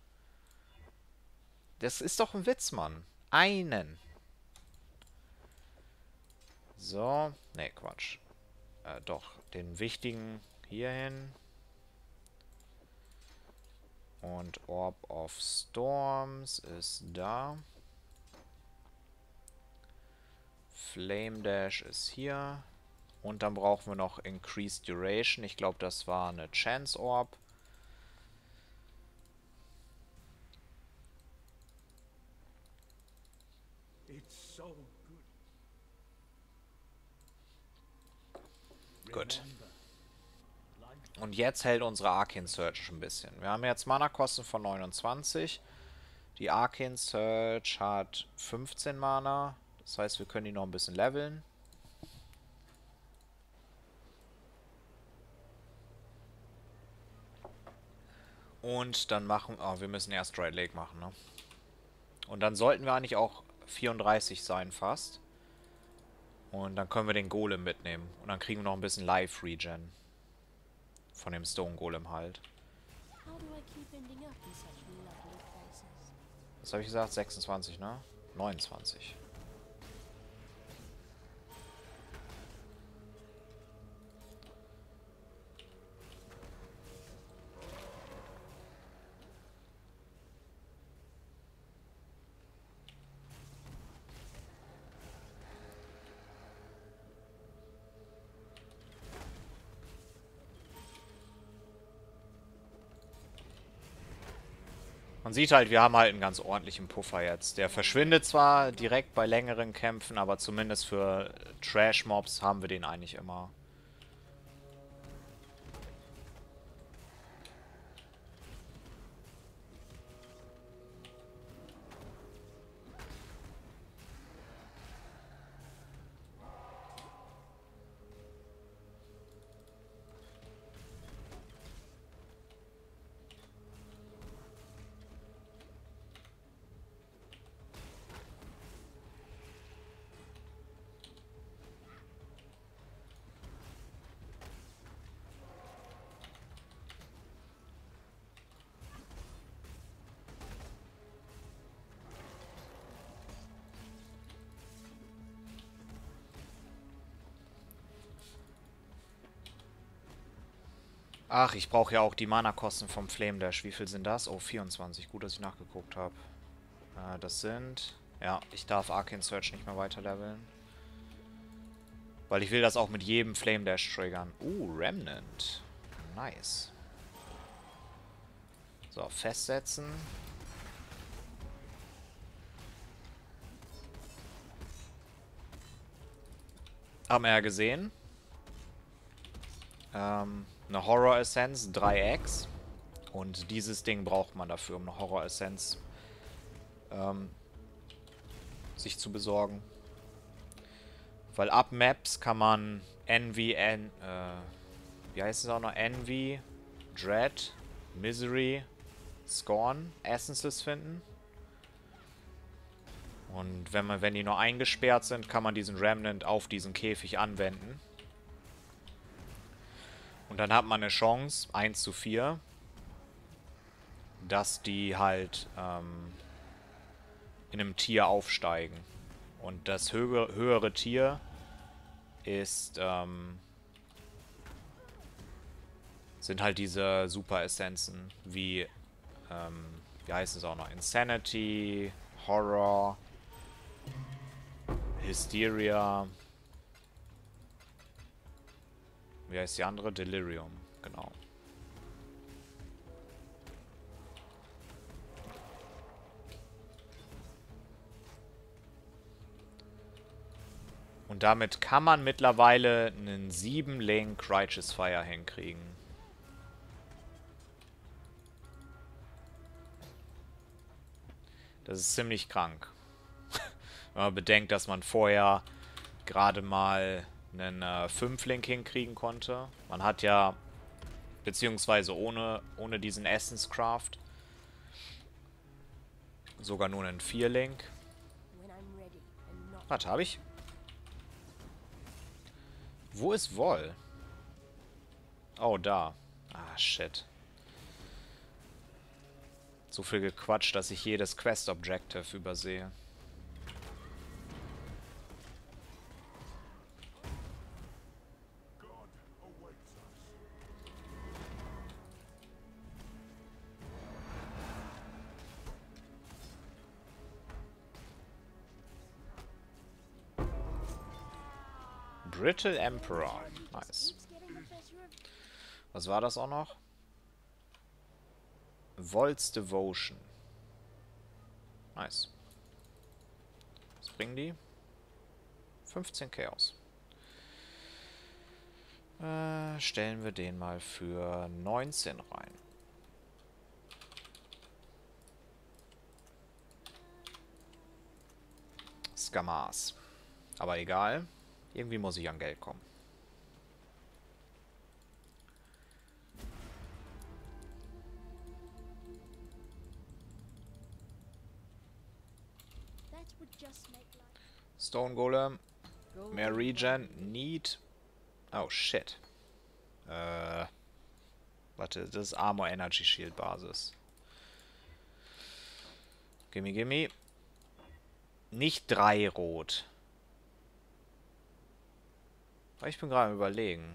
Das ist doch ein Witz, Mann. Einen. So. Ne, Quatsch. Doch, den wichtigen hierhin. Und Orb of Storms ist da. Flame Dash ist hier. Und dann brauchen wir noch Increased Duration. Ich glaube, das war eine Chance Orb. It's so good. Gut. Und jetzt hält unsere Arcane Surge ein bisschen. Wir haben jetzt Mana-Kosten von 29. Die Arcane Surge hat 15 Mana. Das heißt, wir können die noch ein bisschen leveln. Und dann machen... Oh, wir müssen erst Dry Lake machen, ne? Und dann sollten wir eigentlich auch 34 sein fast. Und dann können wir den Golem mitnehmen. Und dann kriegen wir noch ein bisschen Life-Regen. Von dem Stone Golem halt. How do I keep ending up in such lovely places? Was habe ich gesagt? 26, ne? 29. Man sieht halt, wir haben halt einen ganz ordentlichen Puffer jetzt. Der verschwindet zwar direkt bei längeren Kämpfen, aber zumindest für Trash-Mobs haben wir den eigentlich immer. Ach, ich brauche ja auch die Mana-Kosten vom Flame Dash. Wie viel sind das? Oh, 24. Gut, dass ich nachgeguckt habe. Das sind... Ja, ich darf Arcane Surge nicht mehr weiter leveln. Weil ich will das auch mit jedem Flame Dash triggern. Remnant. Nice. So, festsetzen. Haben wir ja gesehen. Eine Horror Essence, 3x. Und dieses Ding braucht man dafür, um eine Horror Essence sich zu besorgen. Weil ab Maps kann man Envy, wie heißt es auch noch? Envy, Dread, Misery, Scorn, Essences finden. Und wenn die nur eingesperrt sind, kann man diesen Remnant auf diesen Käfig anwenden. Und dann hat man eine Chance, 1 zu 4, dass die halt in einem Tier aufsteigen. Und das höhere Tier ist, sind halt diese Super-Essenzen, wie heißt es auch noch? Insanity, Horror, Hysteria. Wie heißt die andere? Delirium, genau. Und damit kann man mittlerweile einen 7-Link Righteous Fire hinkriegen. Das ist ziemlich krank. Wenn man bedenkt, dass man vorher gerade mal einen 5-Link hinkriegen konnte. Man hat ja, beziehungsweise ohne diesen Essence Craft, sogar nur einen 4-Link. Was habe ich? Wo ist Vol? Oh, da. Ah, shit. So viel gequatscht, dass ich jedes Quest-Objective übersehe. Brittle Emperor. Nice. Was war das auch noch? Volt's Devotion. Nice. Was bringen die? 15 Chaos. Stellen wir den mal für 19 rein. Skamas. Aber egal. Irgendwie muss ich an Geld kommen. Stone Golem. Mehr Regen. Need. Oh, shit. Warte, das ist Armor Energy Shield Basis. Gimme, gimme. Nicht 3 rot. Ich bin gerade am Überlegen.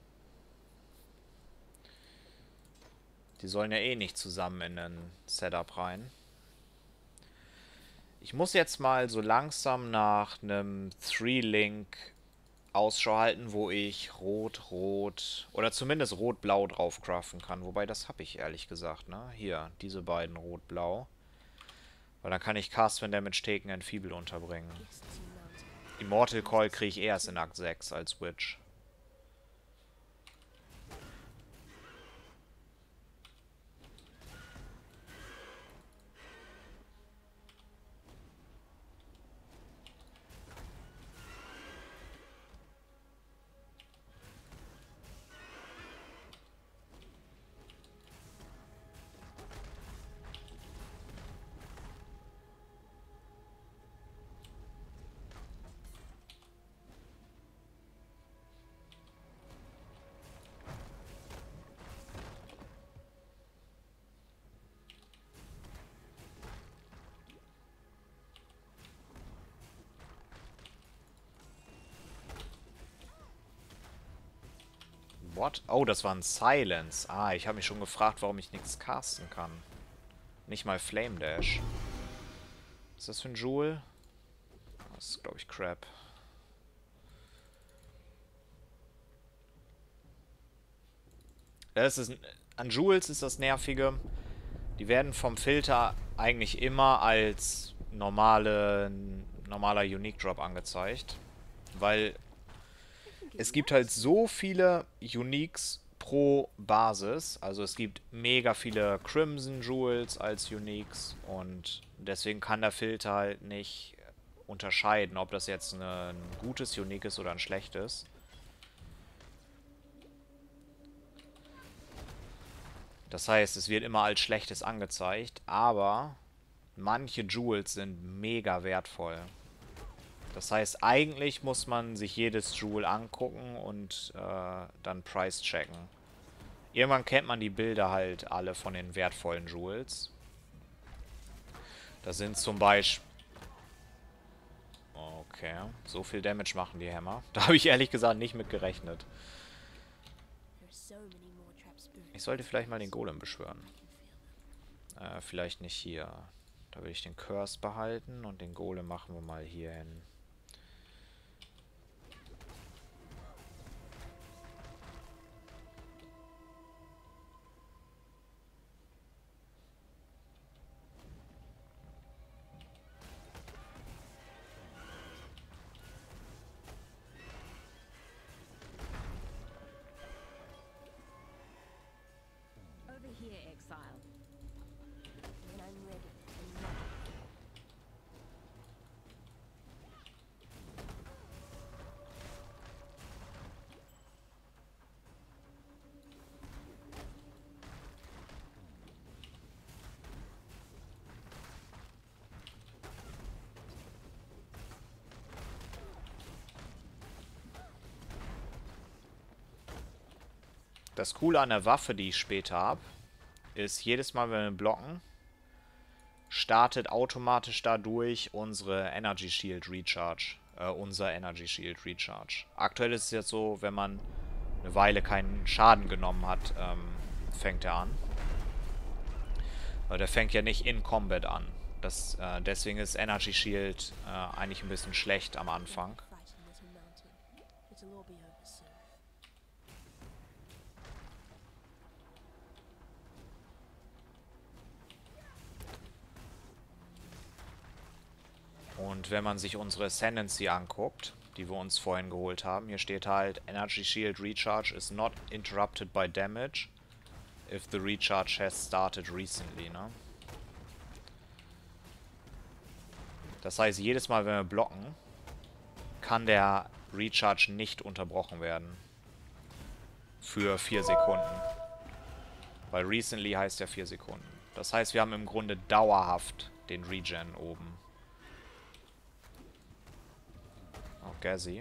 Die sollen ja eh nicht zusammen in ein Setup rein. Ich muss jetzt mal so langsam nach einem 3-Link Ausschau halten, wo ich Rot-Rot oder zumindest Rot-Blau drauf craften kann. Wobei, das habe ich ehrlich gesagt, ne? Hier, diese beiden Rot-Blau. Weil dann kann ich Cast When Damage Taken Enfeebled unterbringen. Immortal Coil kriege ich erst in Akt 6 als Witch. What? Oh, das war ein Silence. Ah, ich habe mich schon gefragt, warum ich nichts casten kann. Nicht mal Flame Dash. Was ist das für ein Jewel? Das ist, glaube ich, Crap. Das ist, an Jewels ist das Nervige. Die werden vom Filter eigentlich immer als normaler Unique Drop angezeigt. Weil es gibt halt so viele Uniques pro Basis. Also es gibt mega viele Crimson Jewels als Uniques. Und deswegen kann der Filter halt nicht unterscheiden, ob das jetzt ein gutes Unique ist oder ein schlechtes. Das heißt, es wird immer als schlechtes angezeigt. Aber manche Jewels sind mega wertvoll. Das heißt, eigentlich muss man sich jedes Jewel angucken und dann Price checken. Irgendwann kennt man die Bilder halt alle von den wertvollen Jewels. Das sind zum Beispiel... Okay, so viel Damage machen die Hämmer. Da habe ich ehrlich gesagt nicht mit gerechnet. Ich sollte vielleicht mal den Golem beschwören. Vielleicht nicht hier. Da will ich den Curse behalten und den Golem machen wir mal hier hin. Over here, exile. When I'm ready. Das Coole an der Waffe, die ich später habe, ist, jedes Mal, wenn wir blocken, startet automatisch dadurch unsere Energy Shield Recharge. Unser Energy Shield Recharge. Aktuell ist es jetzt so, wenn man eine Weile keinen Schaden genommen hat, fängt er an. Weil der fängt ja nicht in Combat an. Deswegen ist Energy Shield eigentlich ein bisschen schlecht am Anfang. Fighting little mountain. It'll all Und wenn man sich unsere Ascendancy anguckt, die wir uns vorhin geholt haben, hier steht halt, Energy Shield Recharge is not interrupted by damage if the recharge has started recently, ne? Das heißt, jedes Mal, wenn wir blocken, kann der Recharge nicht unterbrochen werden. Für 4 Sekunden. Weil recently heißt ja 4 Sekunden. Das heißt, wir haben im Grunde dauerhaft den Regen oben. Oh, Gazzy.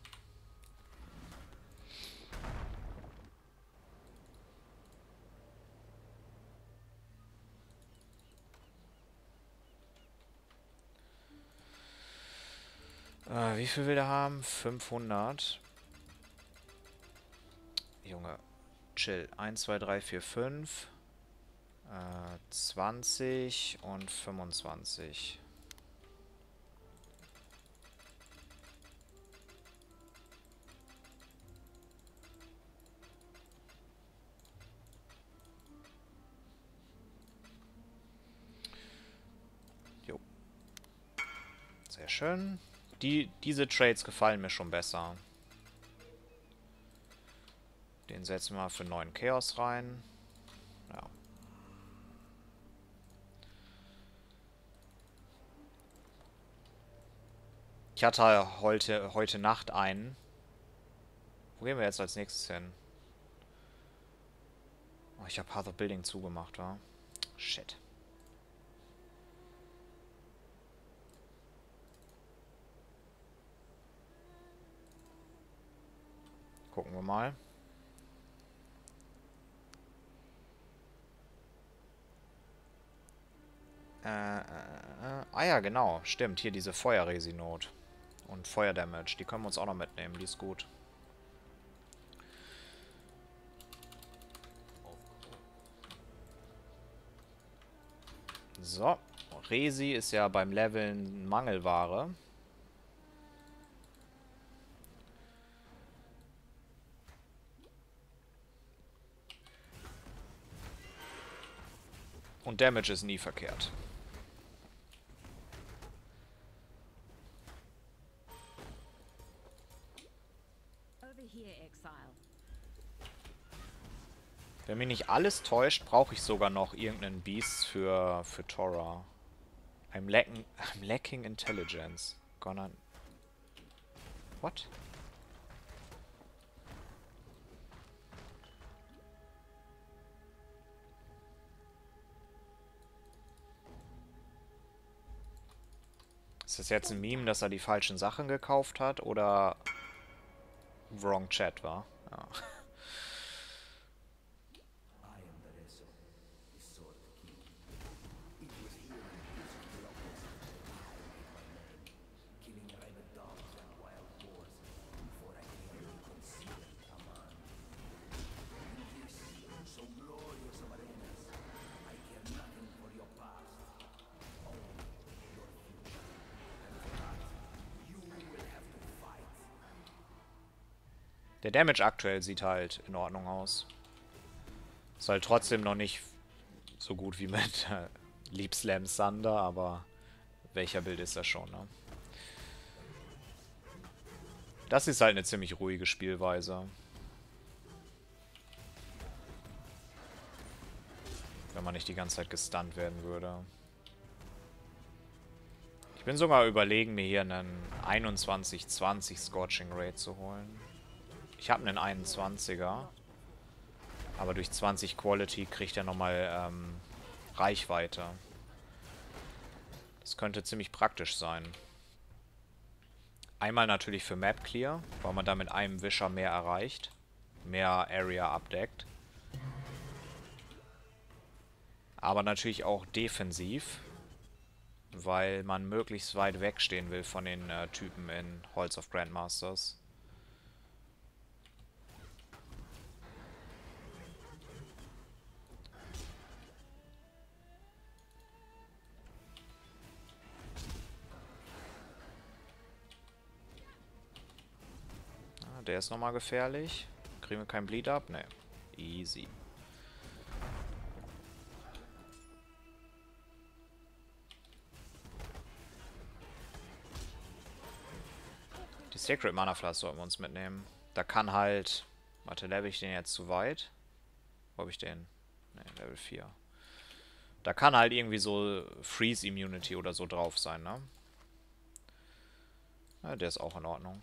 Wie viel will der haben? 500. Junge, chill. 1, 2, 3, 4, 5. 20 und 25. Jo. Sehr schön. Diese Trades gefallen mir schon besser. Den setzen wir mal für 9 Chaos rein. Ja. Ich hatte heute Nacht einen. Wo gehen wir jetzt als nächstes hin? Oh, ich habe Path of Building zugemacht, wa? Shit. Gucken wir mal. Ah ja, genau. Stimmt, hier diese Feuerresi-Not. Und Feuerdamage. Die können wir uns auch noch mitnehmen. Die ist gut. So. Resi ist ja beim Leveln Mangelware. Und Damage ist nie verkehrt. Wenn mich nicht alles täuscht, brauche ich sogar noch irgendeinen Beast für Tora. I'm lacking intelligence. Gonna... What? Ist das jetzt ein Meme, dass er die falschen Sachen gekauft hat oder wrong Chat war? Ja. Der Damage aktuell sieht halt in Ordnung aus. Ist halt trotzdem noch nicht so gut wie mit Leap Slam Thunder, aber welcher Bild ist das schon, ne? Das ist halt eine ziemlich ruhige Spielweise. Wenn man nicht die ganze Zeit gestunt werden würde. Ich bin sogar überlegen, mir hier einen 21-20 Scorching Ray zu holen. Ich habe einen 21er. Aber durch 20 Quality kriegt er nochmal Reichweite. Das könnte ziemlich praktisch sein. Einmal natürlich für Map Clear, weil man da mit einem Wischer mehr erreicht. Mehr Area abdeckt. Aber natürlich auch defensiv, weil man möglichst weit wegstehen will von den Typen in Halls of Grandmasters. Der ist nochmal gefährlich. Kriegen wir kein Bleed ab? Ne. Easy. Sacred Mana Flask sollten wir uns mitnehmen. Da kann halt... Warte, level ich den jetzt zu weit? Wo hab ich den? Ne, Level 4. Da kann halt irgendwie so Freeze Immunity oder so drauf sein, ne? Ja, der ist auch in Ordnung.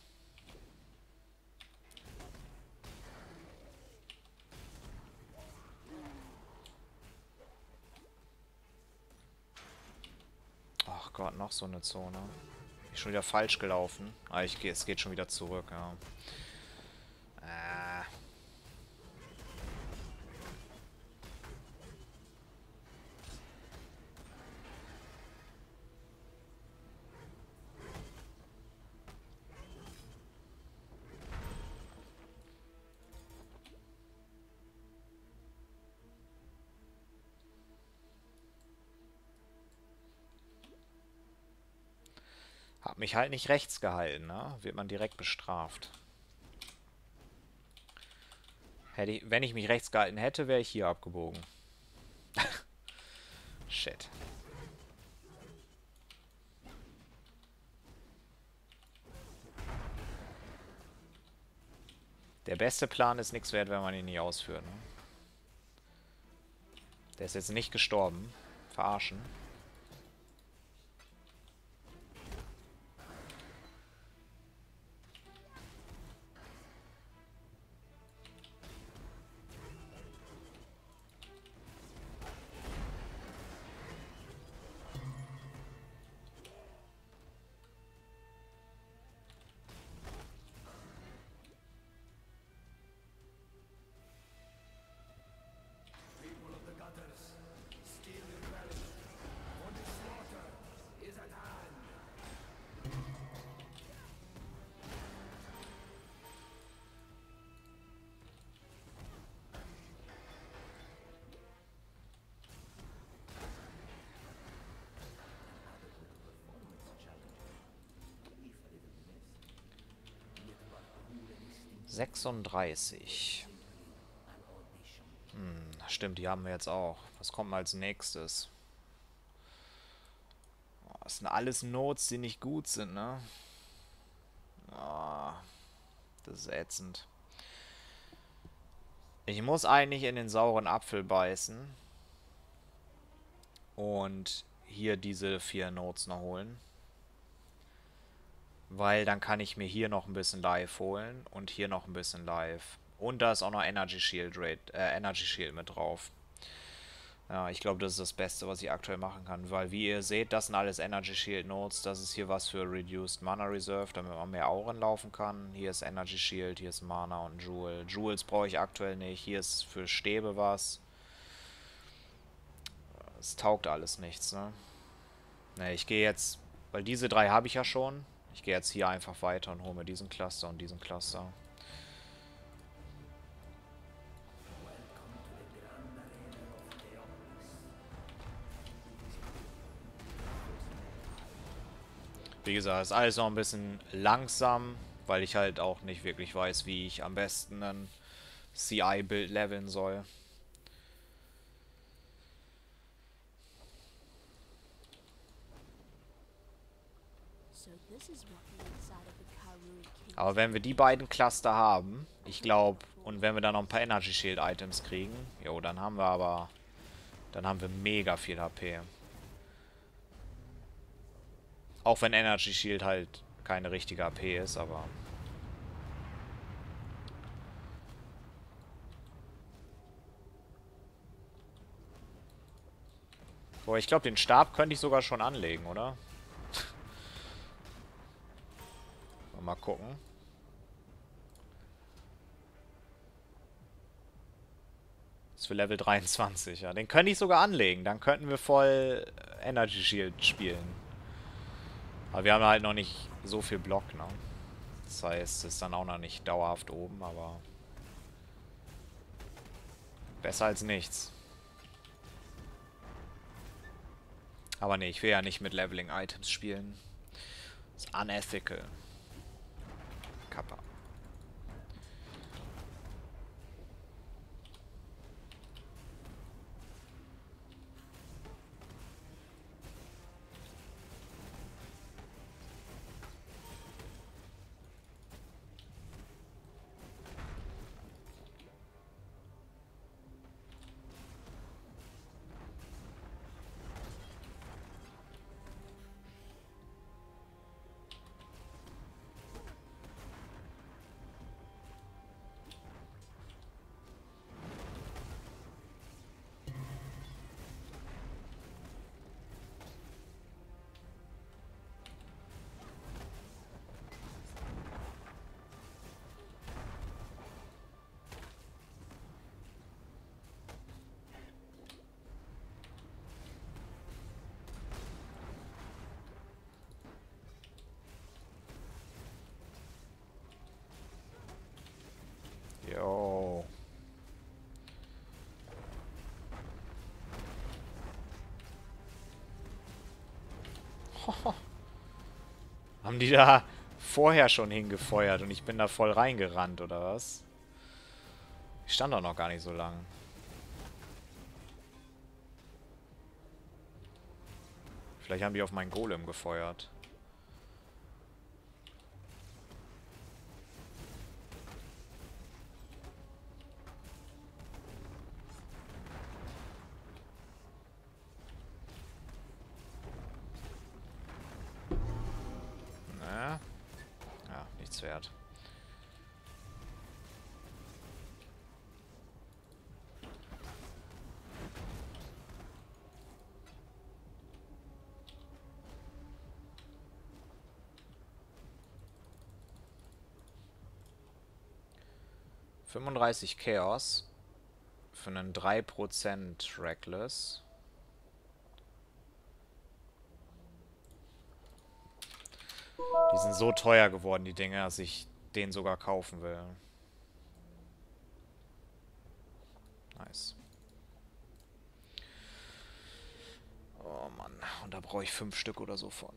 Ach Gott, noch so eine Zone. Ich schon wieder falsch gelaufen. Ah, es geht schon wieder zurück, ja. Hab mich halt nicht rechts gehalten, ne? Wird man direkt bestraft. Wenn ich mich rechts gehalten hätte, wäre ich hier abgebogen. Shit. Der beste Plan ist nichts wert, wenn man ihn nie ausführt, ne? Der ist jetzt nicht gestorben. Verarschen. ...36. Stimmt, die haben wir jetzt auch. Was kommt mal als nächstes? Oh, das sind alles Notes, die nicht gut sind, ne? Oh, das ist ätzend. Ich muss eigentlich in den sauren Apfel beißen. Und hier diese 4 Notes noch holen. Weil dann kann ich mir hier noch ein bisschen live holen und hier noch ein bisschen live. Und da ist auch noch Energy Shield mit drauf. Ja, ich glaube, das ist das Beste, was ich aktuell machen kann. Weil, wie ihr seht, das sind alles Energy Shield Nodes. Das ist hier was für Reduced Mana Reserve, damit man mehr Auren laufen kann. Hier ist Energy Shield, hier ist Mana und Jewel. Jewels brauche ich aktuell nicht. Hier ist für Stäbe was. Es taugt alles nichts, ne? Ne, ich gehe jetzt... Weil diese 3 habe ich ja schon. Ich gehe jetzt hier einfach weiter und hole mir diesen Cluster und diesen Cluster. Wie gesagt, ist alles noch ein bisschen langsam, weil ich halt auch nicht wirklich weiß, wie ich am besten ein CI-Bild leveln soll. Aber wenn wir die beiden Cluster haben, ich glaube, und wenn wir dann noch ein paar Energy Shield Items kriegen, jo, dann haben wir mega viel HP. Auch wenn Energy Shield halt keine richtige HP ist, aber... Boah, ich glaube, den Stab könnte ich sogar schon anlegen, oder? Mal gucken. Das ist für Level 23, ja. Den könnte ich sogar anlegen. Dann könnten wir voll Energy Shield spielen. Aber wir haben halt noch nicht so viel Block, ne? Das heißt, es ist dann auch noch nicht dauerhaft oben, aber... besser als nichts. Aber nee, ich will ja nicht mit Leveling-Items spielen. Das ist unethical. Kappa. Haben die da vorher schon hingefeuert und ich bin da voll reingerannt, oder was? Ich stand doch noch gar nicht so lang. Vielleicht haben die auf meinen Golem gefeuert. Na? Ja, nichts wert. ...35 Chaos für einen 3% Reckless. Die sind so teuer geworden, die Dinge, dass ich den sogar kaufen will. Nice. Oh Mann, und da brauche ich 5 Stück oder so von.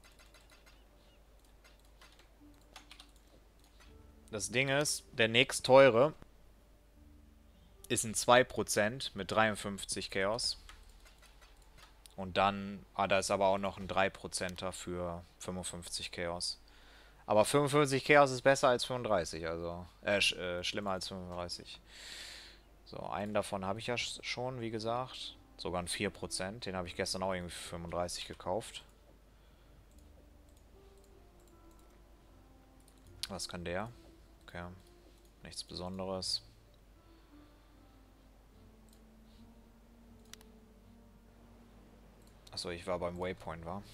Das Ding ist, der nächst teure ist ein 2% mit 53 Chaos. Und dann, da ist aber auch noch ein 3%er für 55 Chaos. Aber 55 Chaos ist besser als 35, also, schlimmer als 35. So, einen davon habe ich ja schon, wie gesagt. Sogar ein 4%, den habe ich gestern auch irgendwie für 35 gekauft. Was kann der? Okay, nichts Besonderes. Achso, ich war beim Waypoint, war.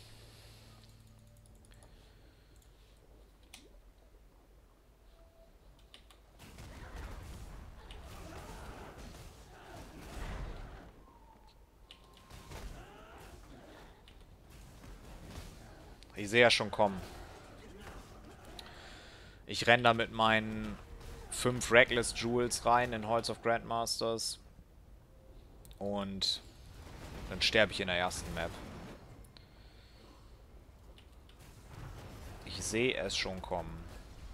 Ich sehe ja schon kommen. Ich renne da mit meinen 5 Reckless Jewels rein in Halls of Grandmasters. Und dann sterbe ich in der ersten Map. Ich sehe es schon kommen.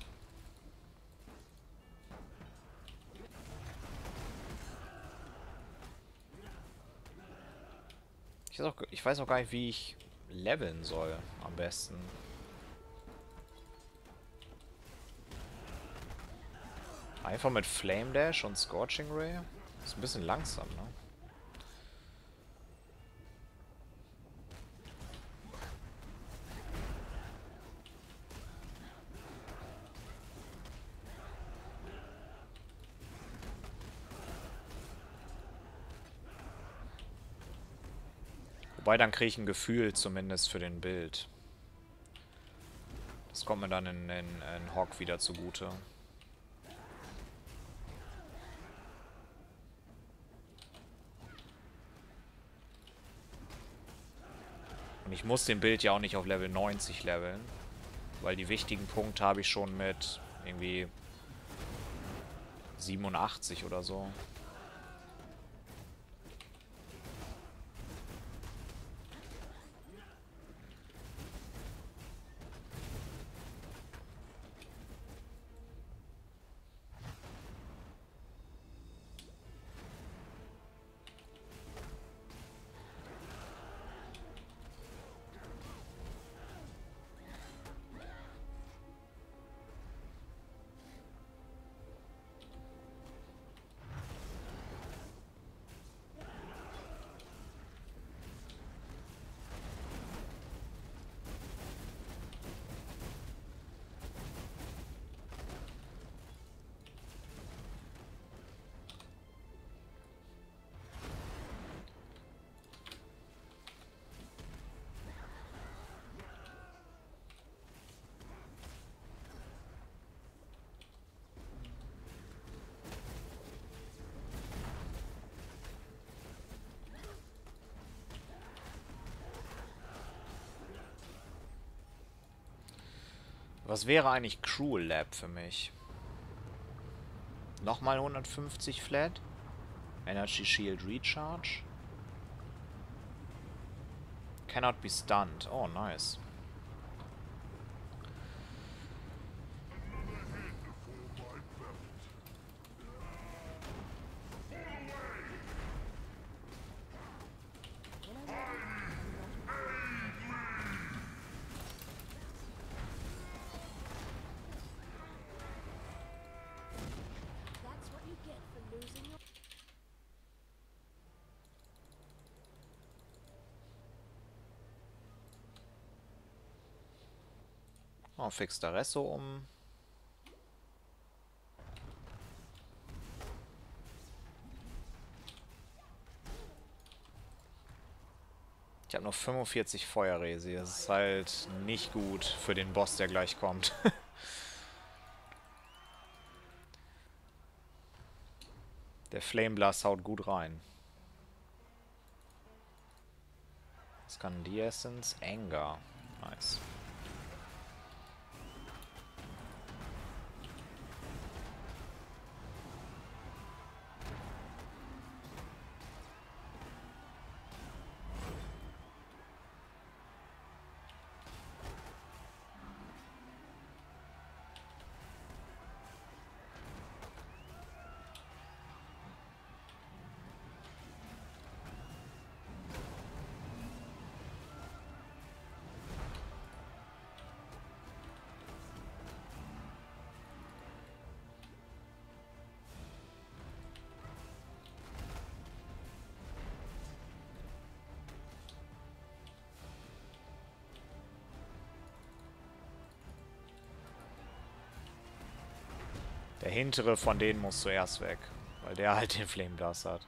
Ich weiß auch gar nicht, wie ich leveln soll am besten. Einfach mit Flame Dash und Scorching Ray? Ist ein bisschen langsam, ne? Wobei, dann kriege ich ein Gefühl zumindest für den Bild. Das kommt mir dann in Hog wieder zugute. Und ich muss den Bild ja auch nicht auf Level 90 leveln. Weil die wichtigen Punkte habe ich schon mit irgendwie 87 oder so. Was wäre eigentlich Cruel Lab für mich? Nochmal 150 Flat. Energy Shield Recharge. cannot be stunned. Oh, nice. That's what you get for losing your... Oh, fix Daresso um. Ich habe noch 45 Feuerresi. Das ist halt nicht gut für den Boss, der gleich kommt. Der Flame Blast haut gut rein. Was kann die Essence? Anger. Nice. Der hintere von denen muss zuerst weg, weil der halt den Flame Blast hat.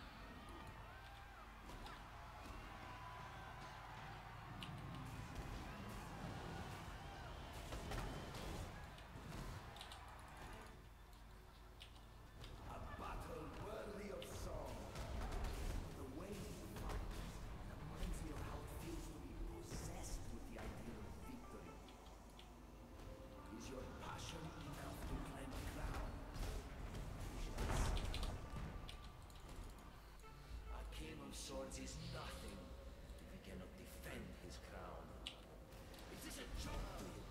Swords is nothing if he cannot defend his crown. Is this a joke to you?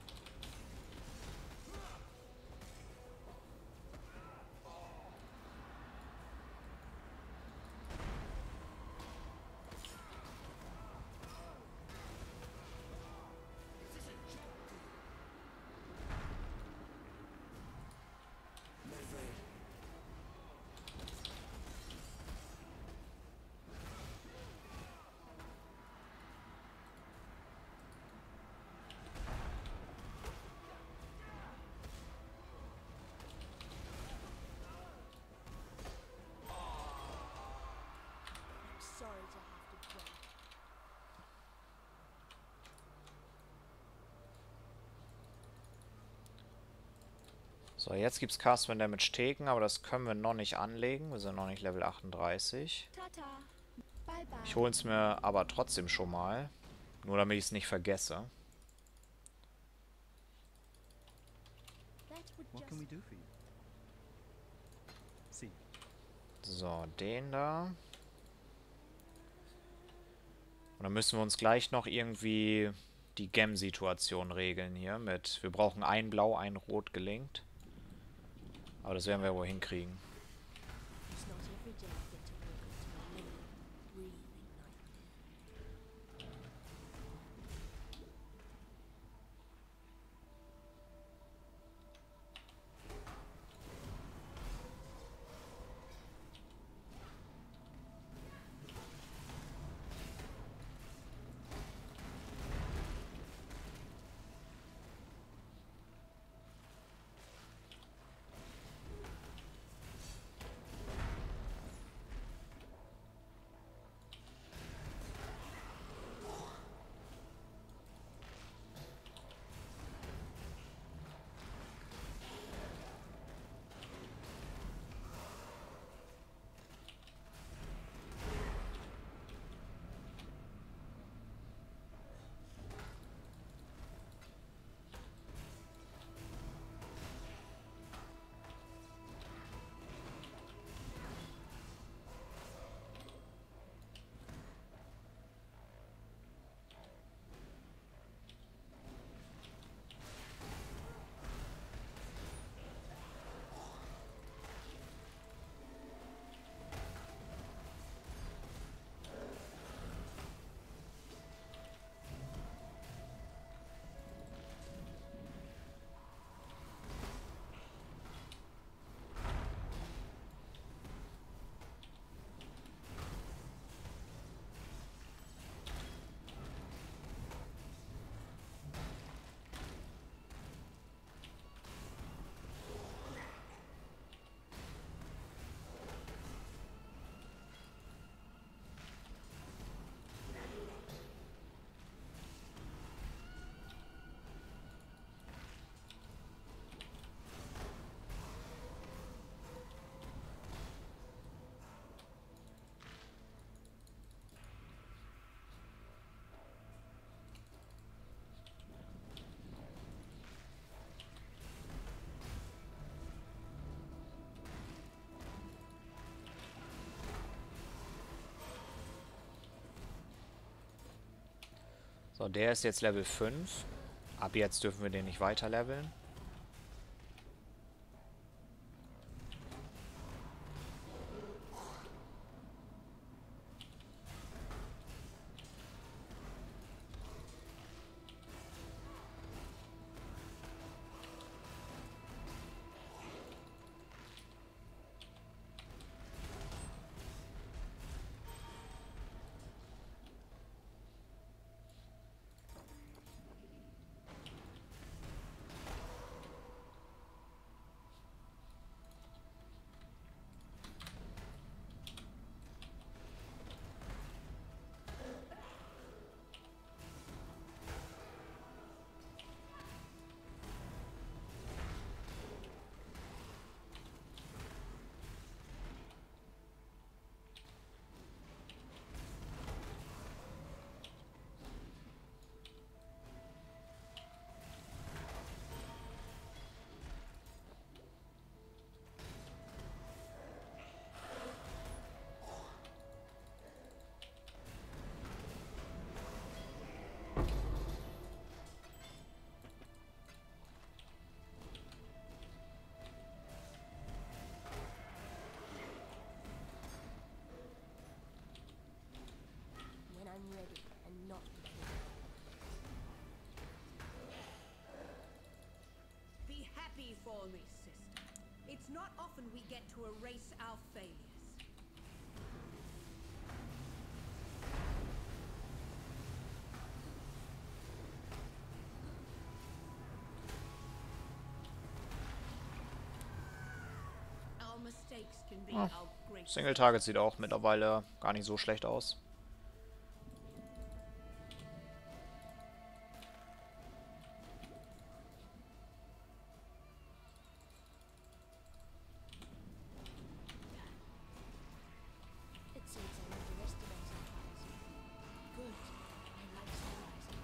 Sorry to have to break. So, jetzt gibt's Castman Damage Theken, aber das können wir noch nicht anlegen. Wir sind noch nicht Level 38. Tata. Bye bye. Ich hole es mir aber trotzdem schon mal. Nur damit ich es nicht vergesse. That would What just... can we do for you? See. So, den da. Und dann müssen wir uns gleich noch irgendwie die Gem-Situation regeln hier mit... Wir brauchen ein Blau, ein Rot gelingt. Aber das werden wir wohl hinkriegen. It's not every day I get to walk into a living, breathing nightmare. So, der ist jetzt Level 5. Ab jetzt dürfen wir den nicht weiter leveln. When I'm ready and not before. Be happy for me, sister. It's not often we get to erase our failures. Our mistakes can be Oh. our greatest. Single Target sieht auch mittlerweile gar nicht so schlecht aus. It seems I'm underestimating things. Good. I like sunrises.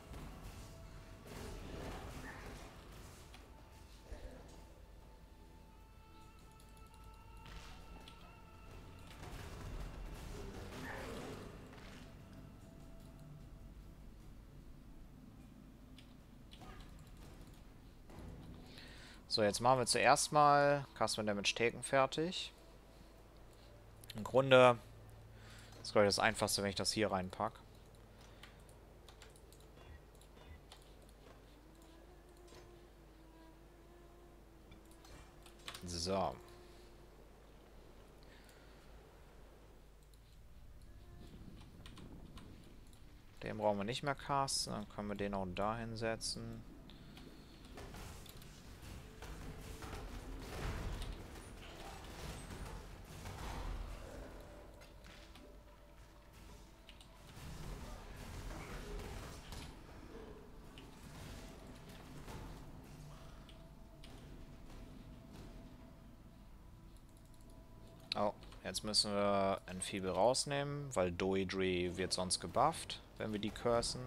So, jetzt machen wir zuerst mal Custom Damage Taken fertig. Im Grunde ist, glaube ich, das Einfachste, wenn ich das hier reinpacke. So. Den brauchen wir nicht mehr casten, dann können wir den auch da hinsetzen. Oh, jetzt müssen wir Enfeeble rausnehmen, weil Doedre wird sonst gebufft, wenn wir die cursen.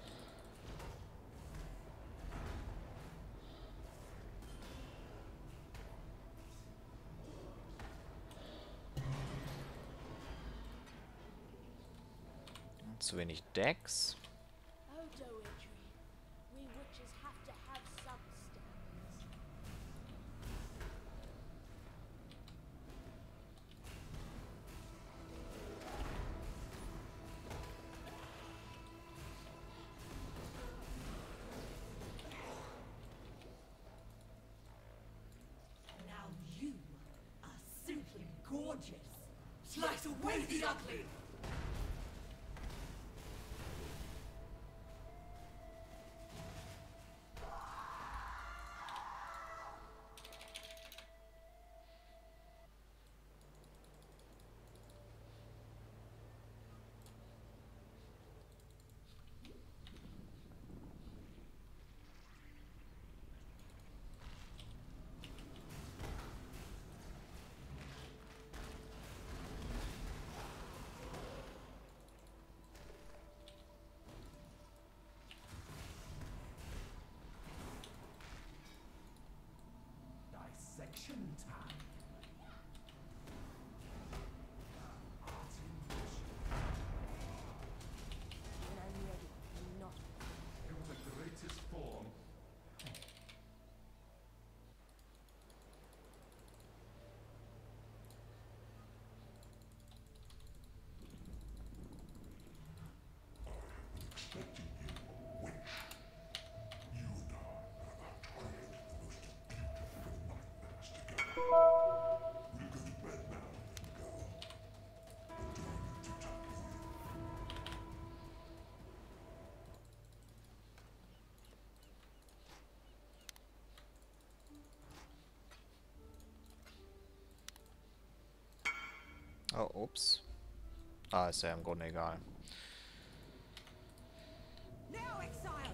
Zu wenig Dex. Oh, Doedre. We witches have to have some standards. Now you are simply gorgeous. Slice away the ugly. Oh, ups. Ah, ist ja im Grunde egal. Now, exile!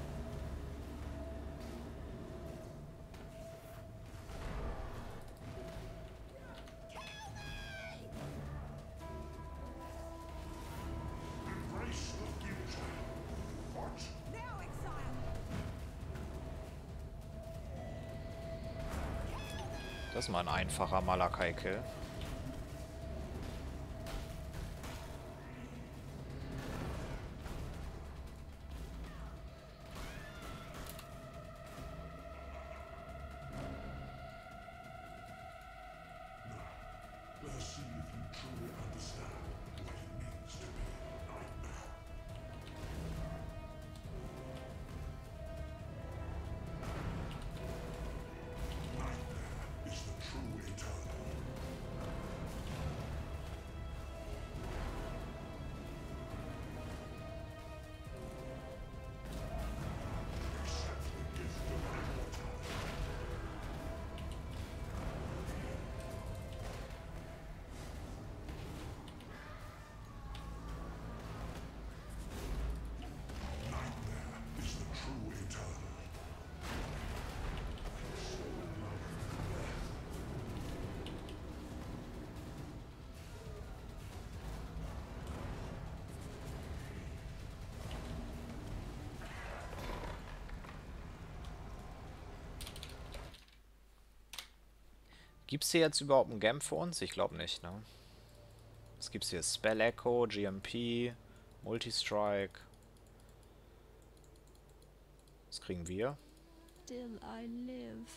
Embrace the future. What? Now, exile! Das ist mal ein einfacher Malakai-Kill. Let us see if you truly understand what it means to be a nightmare. Nightmare is the true eternal. Accept the gift of immortality. Nightmare is the true eternal. Gibt's hier jetzt überhaupt ein Game für uns? Ich glaube nicht, ne? Was gibt's hier? Spell Echo, GMP, Multistrike. Was kriegen wir? Still I live.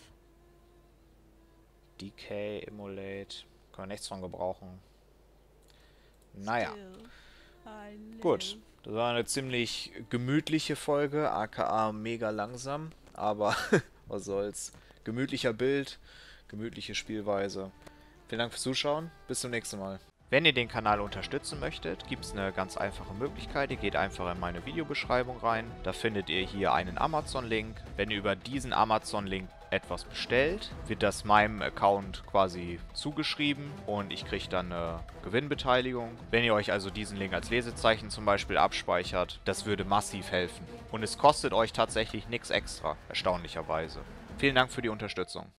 Decay, Immolate. Können wir nichts von gebrauchen. Naja, Still I live. gut. Das war eine ziemlich gemütliche Folge, aka mega langsam. Aber was soll's. Gemütlicher Bild, gemütliche Spielweise. Vielen Dank fürs Zuschauen. Bis zum nächsten Mal. Wenn ihr den Kanal unterstützen möchtet, gibt es eine ganz einfache Möglichkeit. Ihr geht einfach in meine Videobeschreibung rein. Da findet ihr hier einen Amazon-Link. Wenn ihr über diesen Amazon-Link etwas bestellt, wird das meinem Account quasi zugeschrieben und ich kriege dann eine Gewinnbeteiligung. Wenn ihr euch also diesen Link als Lesezeichen zum Beispiel abspeichert, das würde massiv helfen. Und es kostet euch tatsächlich nichts extra, erstaunlicherweise. Vielen Dank für die Unterstützung.